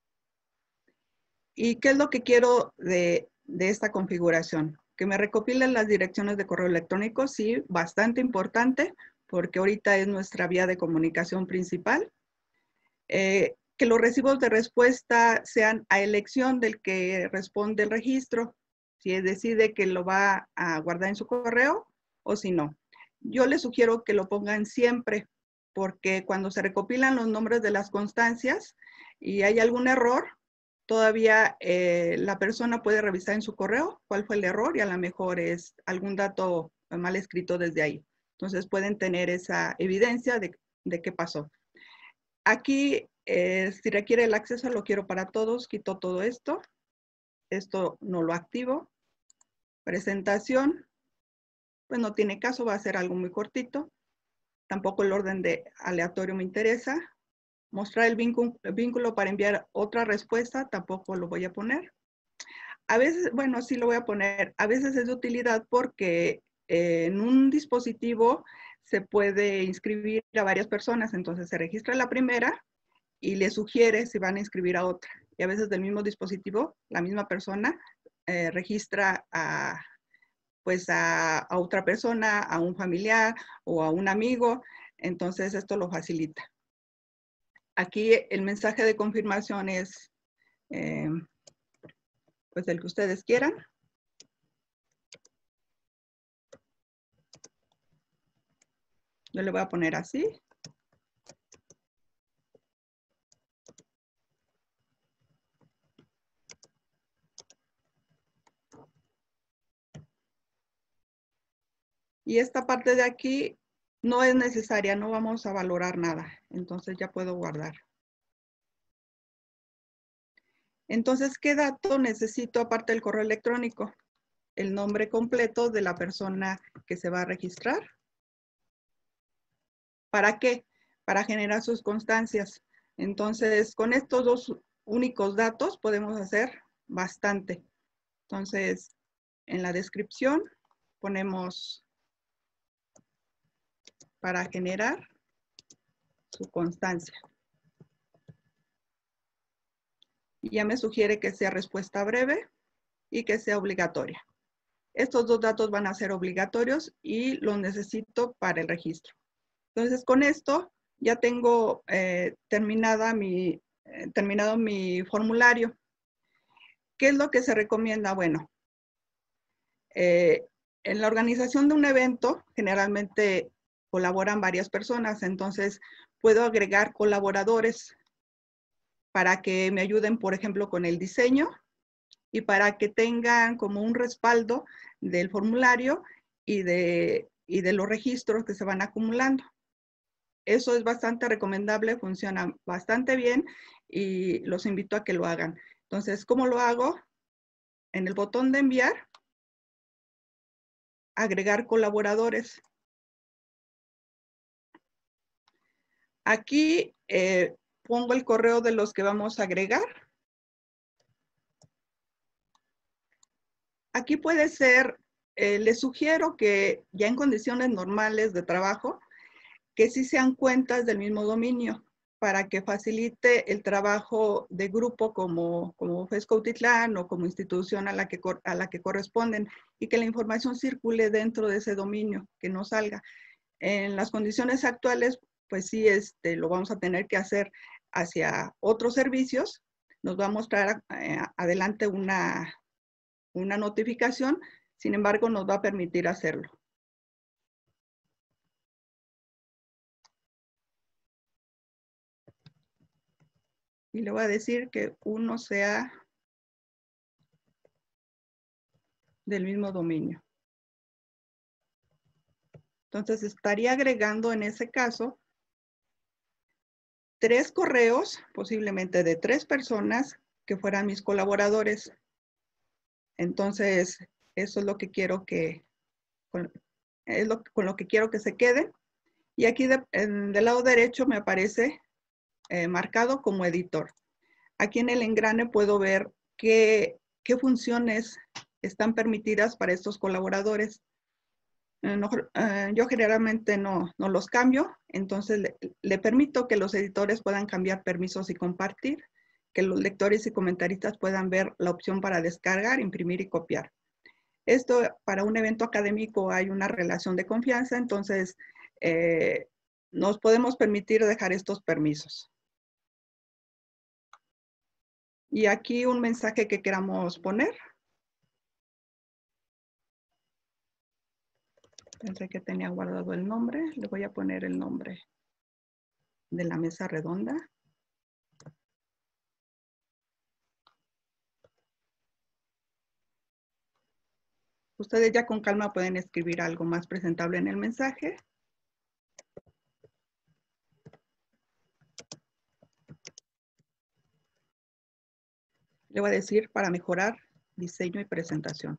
¿Y qué es lo que quiero de, de esta configuración? Que me recopilen las direcciones de correo electrónico, sí, bastante importante, porque ahorita es nuestra vía de comunicación principal. Eh, que los recibos de respuesta sean a elección del que responde el registro, si decide que lo va a guardar en su correo o si no. Yo les sugiero que lo pongan siempre, porque cuando se recopilan los nombres de las constancias y hay algún error, todavía eh, la persona puede revisar en su correo cuál fue el error y a lo mejor es algún dato mal escrito desde ahí. Entonces pueden tener esa evidencia de, de qué pasó. Aquí, eh, si requiere el acceso, lo quiero para todos, quito todo esto. Esto no lo activo. Presentación, pues no tiene caso, va a ser algo muy cortito. Tampoco el orden de aleatorio me interesa. Mostrar el vínculo, el vínculo para enviar otra respuesta, tampoco lo voy a poner. A veces, bueno, sí lo voy a poner. A veces es de utilidad porque eh, en un dispositivo se puede inscribir a varias personas. Entonces se registra la primera y le sugiere si van a inscribir a otra. Y a veces del mismo dispositivo, la misma persona eh, registra a, pues a, a otra persona, a un familiar o a un amigo. Entonces esto lo facilita. Aquí el mensaje de confirmación es eh, pues el que ustedes quieran. Yo le voy a poner así. Y esta parte de aquí no es necesaria, no vamos a valorar nada. Entonces ya puedo guardar. Entonces, ¿qué dato necesito aparte del correo electrónico? El nombre completo de la persona que se va a registrar. ¿Para qué? Para generar sus constancias. Entonces, con estos dos únicos datos podemos hacer bastante. Entonces, en la descripción ponemos para generar su constancia. Y ya me sugiere que sea respuesta breve y que sea obligatoria. Estos dos datos van a ser obligatorios y los necesito para el registro. Entonces, con esto ya tengo eh, terminada mi, eh, terminado mi formulario. ¿Qué es lo que se recomienda? Bueno, eh, en la organización de un evento generalmente colaboran varias personas, entonces puedo agregar colaboradores para que me ayuden, por ejemplo, con el diseño y para que tengan como un respaldo del formulario y de, y de los registros que se van acumulando. Eso es bastante recomendable, funciona bastante bien y los invito a que lo hagan. Entonces, ¿cómo lo hago? En el botón de enviar, agregar colaboradores. Aquí eh, pongo el correo de los que vamos a agregar. Aquí puede ser, eh, les sugiero que ya en condiciones normales de trabajo, que sí sean cuentas del mismo dominio para que facilite el trabajo de grupo como, como FESCO Utitlán o como institución a la, que, a la que corresponden y que la información circule dentro de ese dominio, que no salga. En las condiciones actuales, pues sí, este, lo vamos a tener que hacer hacia otros servicios. Nos va a mostrar eh, adelante una, una notificación, sin embargo, nos va a permitir hacerlo. Y le voy a decir que uno sea del mismo dominio. Entonces, estaría agregando en ese caso tres correos, posiblemente de tres personas que fueran mis colaboradores. Entonces, eso es lo que quiero que, con, es lo, con lo que quiero que se queden. Y aquí de, en, del lado derecho me aparece eh, marcado como editor. Aquí en el engrane puedo ver qué, qué funciones están permitidas para estos colaboradores. Eh, no, eh, yo generalmente no, no los cambio, entonces le, le permito que los editores puedan cambiar permisos y compartir, que los lectores y comentaristas puedan ver la opción para descargar, imprimir y copiar. Esto para un evento académico hay una relación de confianza, entonces eh, nos podemos permitir dejar estos permisos. Y aquí un mensaje que queramos poner. Pensé que tenía guardado el nombre. Le voy a poner el nombre de la mesa redonda. Ustedes ya con calma pueden escribir algo más presentable en el mensaje. Le voy a decir para mejorar diseño y presentación.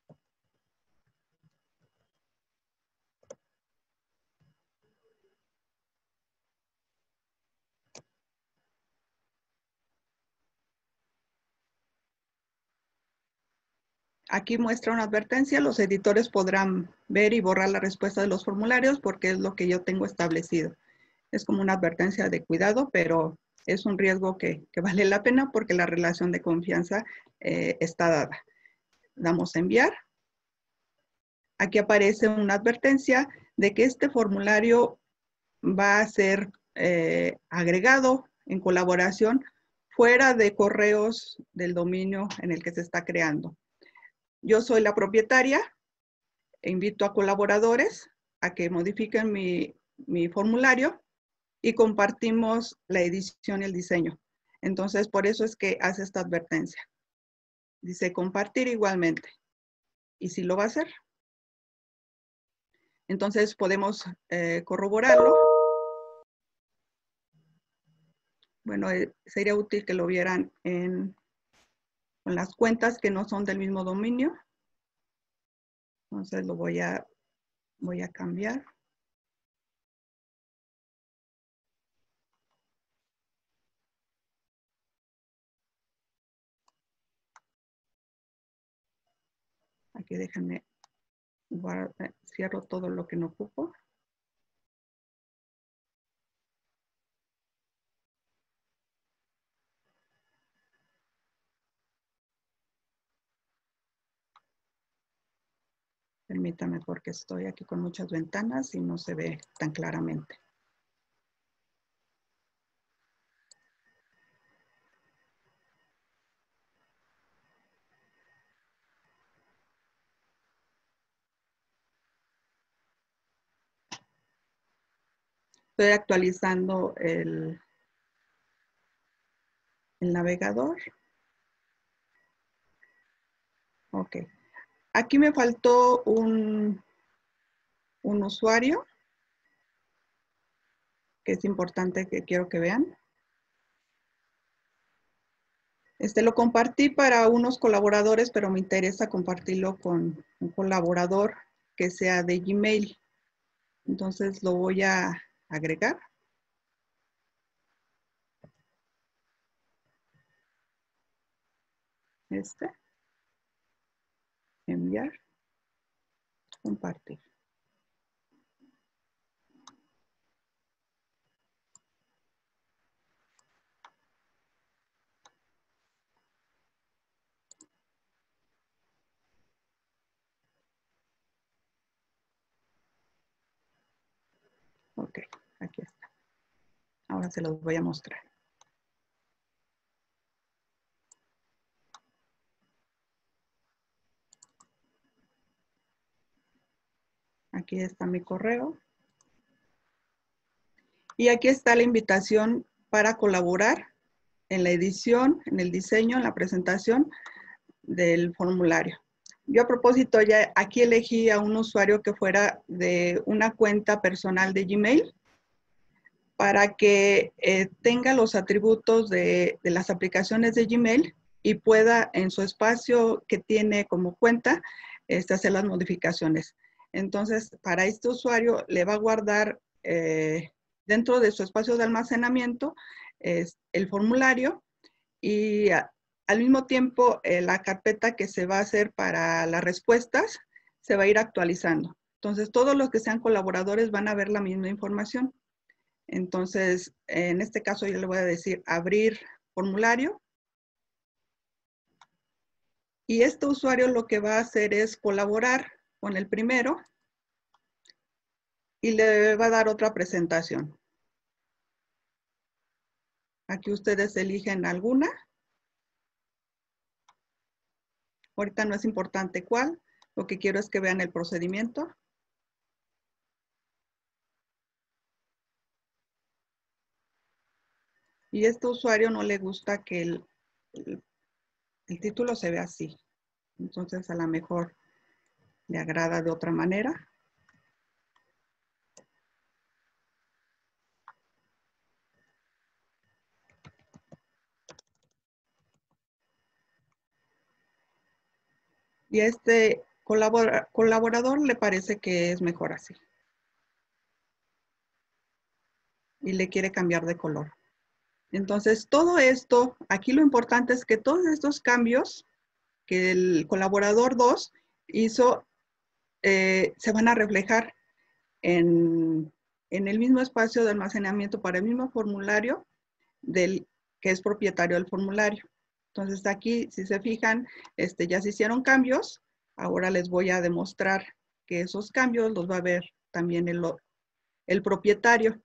Aquí muestra una advertencia. Los editores podrán ver y borrar la respuesta de los formularios porque es lo que yo tengo establecido. Es como una advertencia de cuidado, pero es un riesgo que, que vale la pena porque la relación de confianza eh, está dada. Damos a enviar. Aquí aparece una advertencia de que este formulario va a ser eh, agregado en colaboración fuera de correos del dominio en el que se está creando. Yo soy la propietaria e invito a colaboradores a que modifiquen mi, mi formulario y compartimos la edición y el diseño. Entonces, por eso es que hace esta advertencia. Dice compartir igualmente. ¿Y si lo va a hacer? Entonces, podemos eh, corroborarlo. Bueno, eh, sería útil que lo vieran en con las cuentas que no son del mismo dominio. Entonces lo voy a, voy a cambiar. Aquí déjenme, guardar, cierro todo lo que no ocupo. Permítame porque estoy aquí con muchas ventanas y no se ve tan claramente. Estoy actualizando el, el navegador. Ok. Aquí me faltó un, un usuario que es importante que quiero que vean. Este lo compartí para unos colaboradores, pero me interesa compartirlo con un colaborador que sea de Gmail. Entonces lo voy a agregar. Este. Enviar. Compartir. Ok, aquí está. Ahora se los voy a mostrar. Aquí está mi correo. Y aquí está la invitación para colaborar en la edición, en el diseño, en la presentación del formulario. Yo a propósito ya aquí elegí a un usuario que fuera de una cuenta personal de Gmail para que eh, tenga los atributos de, de las aplicaciones de Gmail y pueda en su espacio que tiene como cuenta este, hacer las modificaciones. Entonces, para este usuario le va a guardar eh, dentro de su espacio de almacenamiento es el formulario y a, al mismo tiempo eh, la carpeta que se va a hacer para las respuestas se va a ir actualizando. Entonces, todos los que sean colaboradores van a ver la misma información. Entonces, en este caso yo le voy a decir abrir formulario. Y este usuario lo que va a hacer es colaborar con el primero y le va a dar otra presentación. Aquí ustedes eligen alguna. Ahorita no es importante cuál. Lo que quiero es que vean el procedimiento. Y a este usuario no le gusta que el, el, el título se vea así. Entonces, a lo mejor le agrada de otra manera. Y a este colabora, colaborador le parece que es mejor así. Y le quiere cambiar de color. Entonces, todo esto, aquí lo importante es que todos estos cambios que el colaborador dos hizo, eh, se van a reflejar en, en el mismo espacio de almacenamiento para el mismo formulario del que es propietario del formulario. Entonces, aquí, si se fijan, este, ya se hicieron cambios. Ahora les voy a demostrar que esos cambios los va a ver también el, el propietario.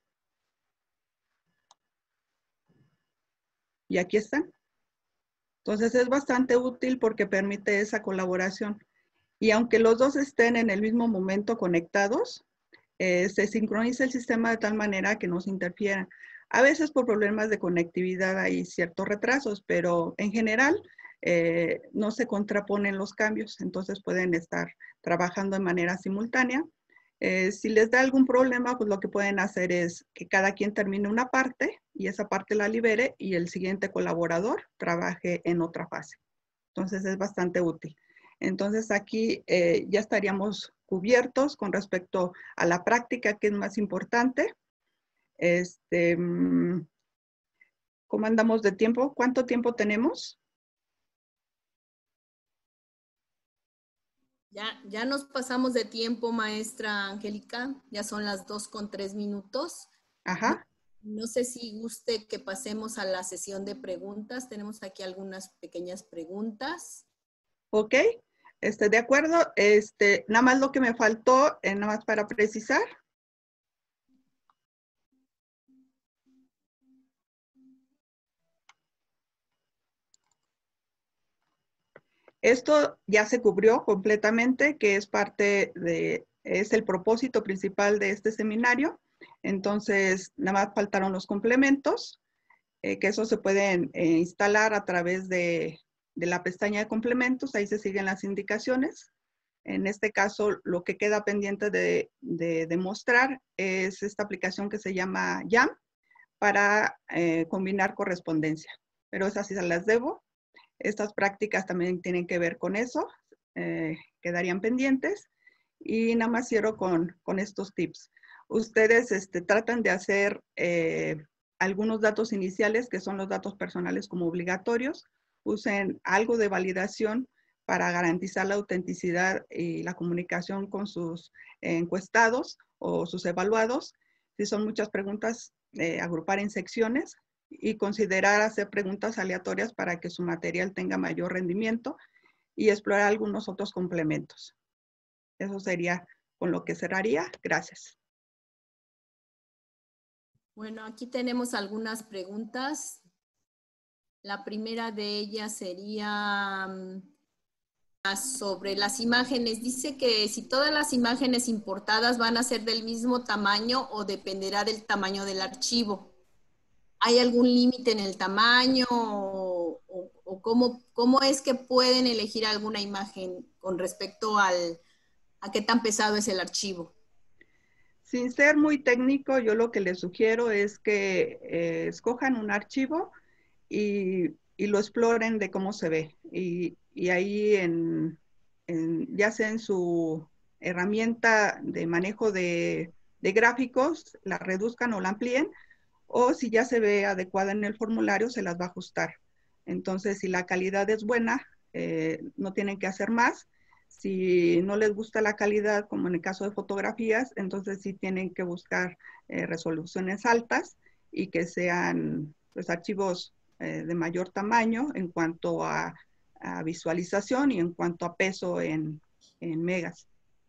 Y aquí están. Entonces es bastante útil porque permite esa colaboración. Y aunque los dos estén en el mismo momento conectados, eh, se sincroniza el sistema de tal manera que no se interfieran. A veces por problemas de conectividad hay ciertos retrasos, pero en general eh, no se contraponen los cambios, entonces pueden estar trabajando de manera simultánea. Eh, si les da algún problema, pues lo que pueden hacer es que cada quien termine una parte y esa parte la libere y el siguiente colaborador trabaje en otra fase. Entonces es bastante útil. Entonces aquí eh, ya estaríamos cubiertos con respecto a la práctica, que es más importante. Este, ¿cómo andamos de tiempo? ¿Cuánto tiempo tenemos? Ya, ya nos pasamos de tiempo, maestra Angélica. Ya son las dos con tres minutos. Ajá. No, no sé si guste que pasemos a la sesión de preguntas. Tenemos aquí algunas pequeñas preguntas. Ok, este, de acuerdo. Este, nada más lo que me faltó, eh, nada más para precisar. Esto ya se cubrió completamente, que es parte de, es el propósito principal de este seminario. Entonces, nada más faltaron los complementos, eh, que eso se pueden eh, instalar a través de, de la pestaña de complementos. Ahí se siguen las indicaciones. En este caso, lo que queda pendiente de, de, de mostrar es esta aplicación que se llama Jam para eh, combinar correspondencia. Pero esas sí se las debo. Estas prácticas también tienen que ver con eso, eh, quedarían pendientes. Y nada más cierro con, con estos tips. Ustedes este, tratan de hacer eh, algunos datos iniciales, que son los datos personales como obligatorios. Usen algo de validación para garantizar la autenticidad y la comunicación con sus encuestados o sus evaluados. Si son muchas preguntas, eh, agrupar en secciones y considerar hacer preguntas aleatorias para que su material tenga mayor rendimiento y explorar algunos otros complementos. Eso sería con lo que cerraría. Gracias. Bueno, aquí tenemos algunas preguntas. La primera de ellas sería sobre las imágenes. Dice que si todas las imágenes importadas van a ser del mismo tamaño o dependerá del tamaño del archivo. ¿Hay algún límite en el tamaño o, o, o cómo, cómo es que pueden elegir alguna imagen con respecto al, a qué tan pesado es el archivo? Sin ser muy técnico, yo lo que les sugiero es que eh, escojan un archivo y, y lo exploren de cómo se ve. Y, y ahí, en, en, ya sea en su herramienta de manejo de, de gráficos, la reduzcan o la amplíen, o si ya se ve adecuada en el formulario, se las va a ajustar. Entonces, si la calidad es buena, eh, no tienen que hacer más. Si no les gusta la calidad, como en el caso de fotografías, entonces sí tienen que buscar eh, resoluciones altas y que sean pues, archivos eh, de mayor tamaño en cuanto a, a visualización y en cuanto a peso en, en megas.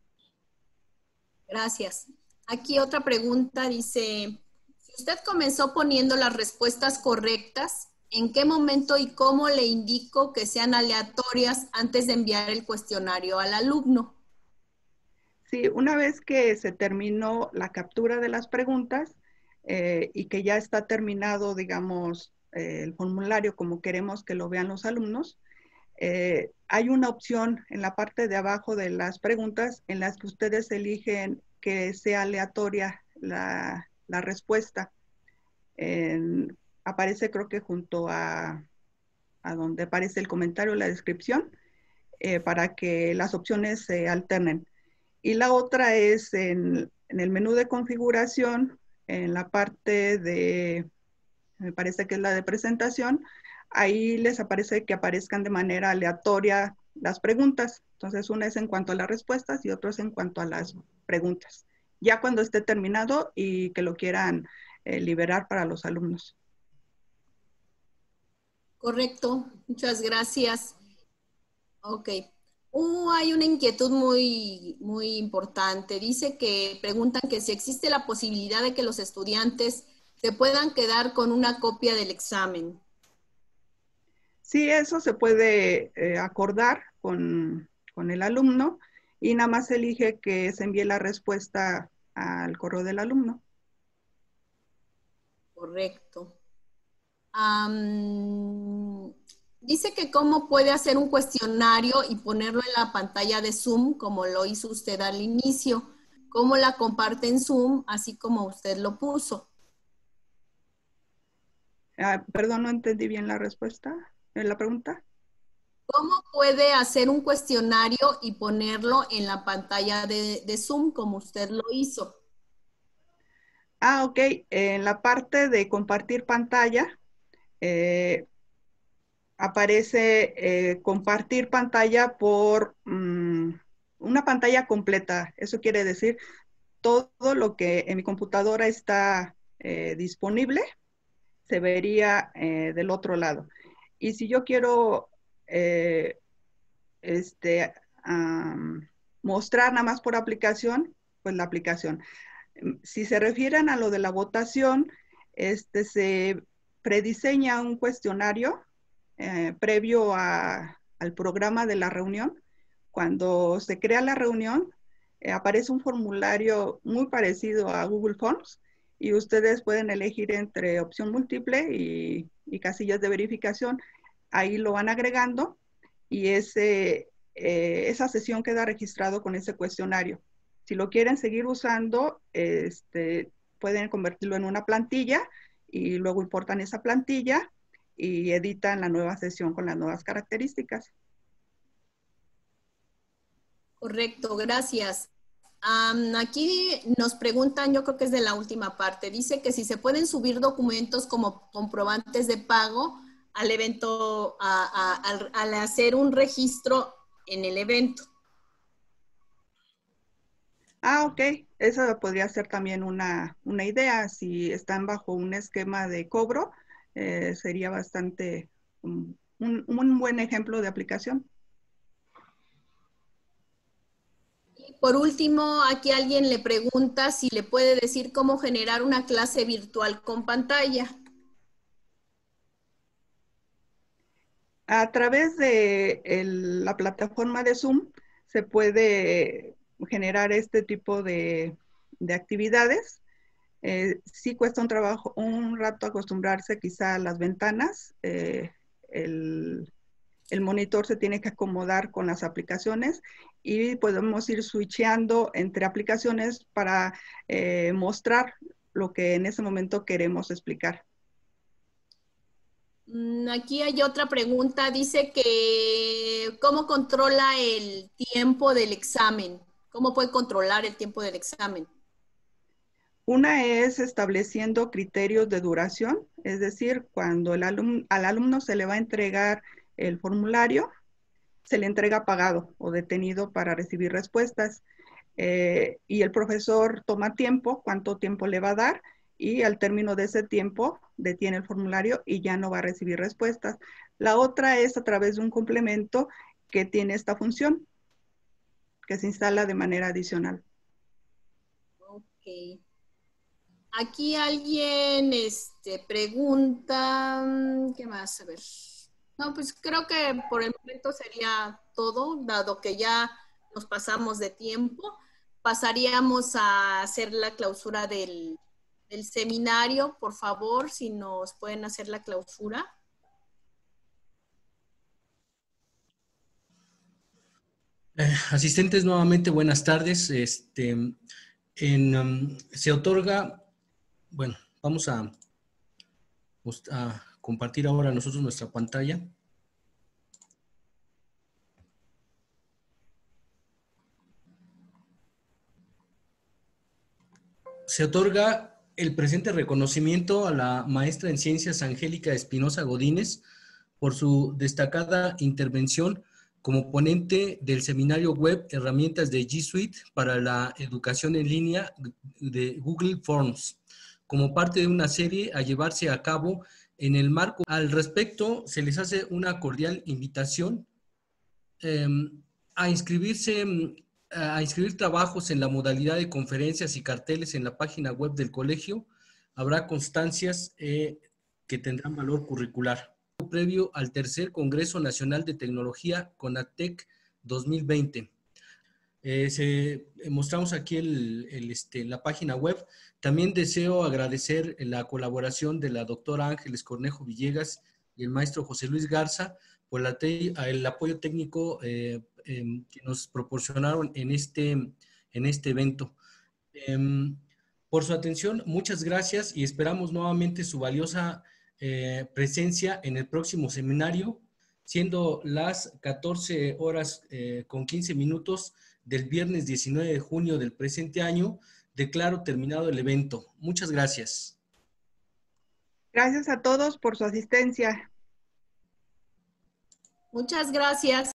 Gracias. Aquí otra pregunta dice, si usted comenzó poniendo las respuestas correctas, ¿en qué momento y cómo le indico que sean aleatorias antes de enviar el cuestionario al alumno? Sí, una vez que se terminó la captura de las preguntas eh, y que ya está terminado, digamos, eh, el formulario como queremos que lo vean los alumnos, eh, hay una opción en la parte de abajo de las preguntas en las que ustedes eligen que sea aleatoria la, la respuesta. En, aparece creo que junto a, a donde aparece el comentario, la descripción, eh, para que las opciones se alternen. Y la otra es en, en el menú de configuración, en la parte de, me parece que es la de presentación, ahí les aparece que aparezcan de manera aleatoria las preguntas. Entonces, una es en cuanto a las respuestas y otra es en cuanto a las preguntas. Ya cuando esté terminado y que lo quieran eh, liberar para los alumnos. Correcto, muchas gracias. Ok. Uh, hay una inquietud muy, muy importante. Dice que preguntan que si existe la posibilidad de que los estudiantes se puedan quedar con una copia del examen. Sí, eso se puede eh, acordar con, con el alumno y nada más elige que se envíe la respuesta al correo del alumno. Correcto. Um, dice que cómo puede hacer un cuestionario y ponerlo en la pantalla de Zoom, como lo hizo usted al inicio. ¿Cómo la comparte en Zoom, así como usted lo puso? Ah, perdón, no entendí bien la respuesta, la pregunta. ¿Cómo puede hacer un cuestionario y ponerlo en la pantalla de, de Zoom como usted lo hizo? Ah, ok. En la parte de compartir pantalla, eh, aparece eh, compartir pantalla por mm, una pantalla completa. Eso quiere decir todo lo que en mi computadora está eh, disponible se vería eh, del otro lado. Y si yo quiero eh, este, um, mostrar nada más por aplicación, pues la aplicación. Si se refieren a lo de la votación, este, se prediseña un cuestionario eh, previo a, al programa de la reunión. Cuando se crea la reunión, eh, aparece un formulario muy parecido a Google Forms y ustedes pueden elegir entre opción múltiple y, y casillas de verificación. Ahí lo van agregando y ese, eh, esa sesión queda registrado con ese cuestionario. Si lo quieren seguir usando, este, pueden convertirlo en una plantilla y luego importan esa plantilla y editan la nueva sesión con las nuevas características. Correcto, gracias. Um, aquí nos preguntan, yo creo que es de la última parte, dice que si se pueden subir documentos como comprobantes de pago al evento, a, a, al, al hacer un registro en el evento. Ah, ok. Esa podría ser también una, una idea. Si están bajo un esquema de cobro, eh, sería bastante um, un, un buen ejemplo de aplicación. Y por último, aquí alguien le pregunta si le puede decir cómo generar una clase virtual con pantalla. A través de el, la plataforma de Zoom se puede generar este tipo de, de actividades. Eh, sí cuesta un trabajo, un rato acostumbrarse quizá a las ventanas. Eh, el, el monitor se tiene que acomodar con las aplicaciones y podemos ir switcheando entre aplicaciones para eh, mostrar lo que en ese momento queremos explicar. Aquí hay otra pregunta, dice que ¿cómo controla el tiempo del examen? ¿Cómo puede controlar el tiempo del examen? Una es estableciendo criterios de duración, es decir, cuando el alum, al alumno se le va a entregar el formulario, se le entrega pagado o detenido para recibir respuestas. Eh, y el profesor toma tiempo, cuánto tiempo le va a dar, y al término de ese tiempo detiene el formulario y ya no va a recibir respuestas. La otra es a través de un complemento que tiene esta función, que se instala de manera adicional. Ok. Aquí alguien este, pregunta, ¿qué más? A ver. No, pues creo que por el momento sería todo, dado que ya nos pasamos de tiempo. Pasaríamos a hacer la clausura del, del seminario, por favor, si nos pueden hacer la clausura. Eh, asistentes, nuevamente, buenas tardes. Este, en, um, se otorga, bueno, vamos a, a compartir ahora nosotros nuestra pantalla. Se otorga el presente reconocimiento a la maestra en ciencias Angélica Espinosa Godínez por su destacada intervención como ponente del seminario web Herramientas de G Suite para la educación en línea de Google Forms, como parte de una serie a llevarse a cabo en el marco. Al respecto, se les hace una cordial invitación eh, a inscribirse, a inscribir trabajos en la modalidad de conferencias y carteles en la página web del colegio. Habrá constancias eh, que tendrán valor curricular. Previo al tercer Congreso Nacional de Tecnología CONATEC dos mil veinte. Eh, se, eh, mostramos aquí el, el, este, la página web. También deseo agradecer la colaboración de la doctora Ángeles Cornejo Villegas y el maestro José Luis Garza por la el apoyo técnico eh, eh, que nos proporcionaron en este, en este evento. Eh, por su atención, muchas gracias y esperamos nuevamente su valiosa Eh, presencia en el próximo seminario siendo las catorce horas eh, con quince minutos del viernes diecinueve de junio del presente año. Declaro terminado el evento. Muchas gracias. Gracias a todos por su asistencia. Muchas gracias.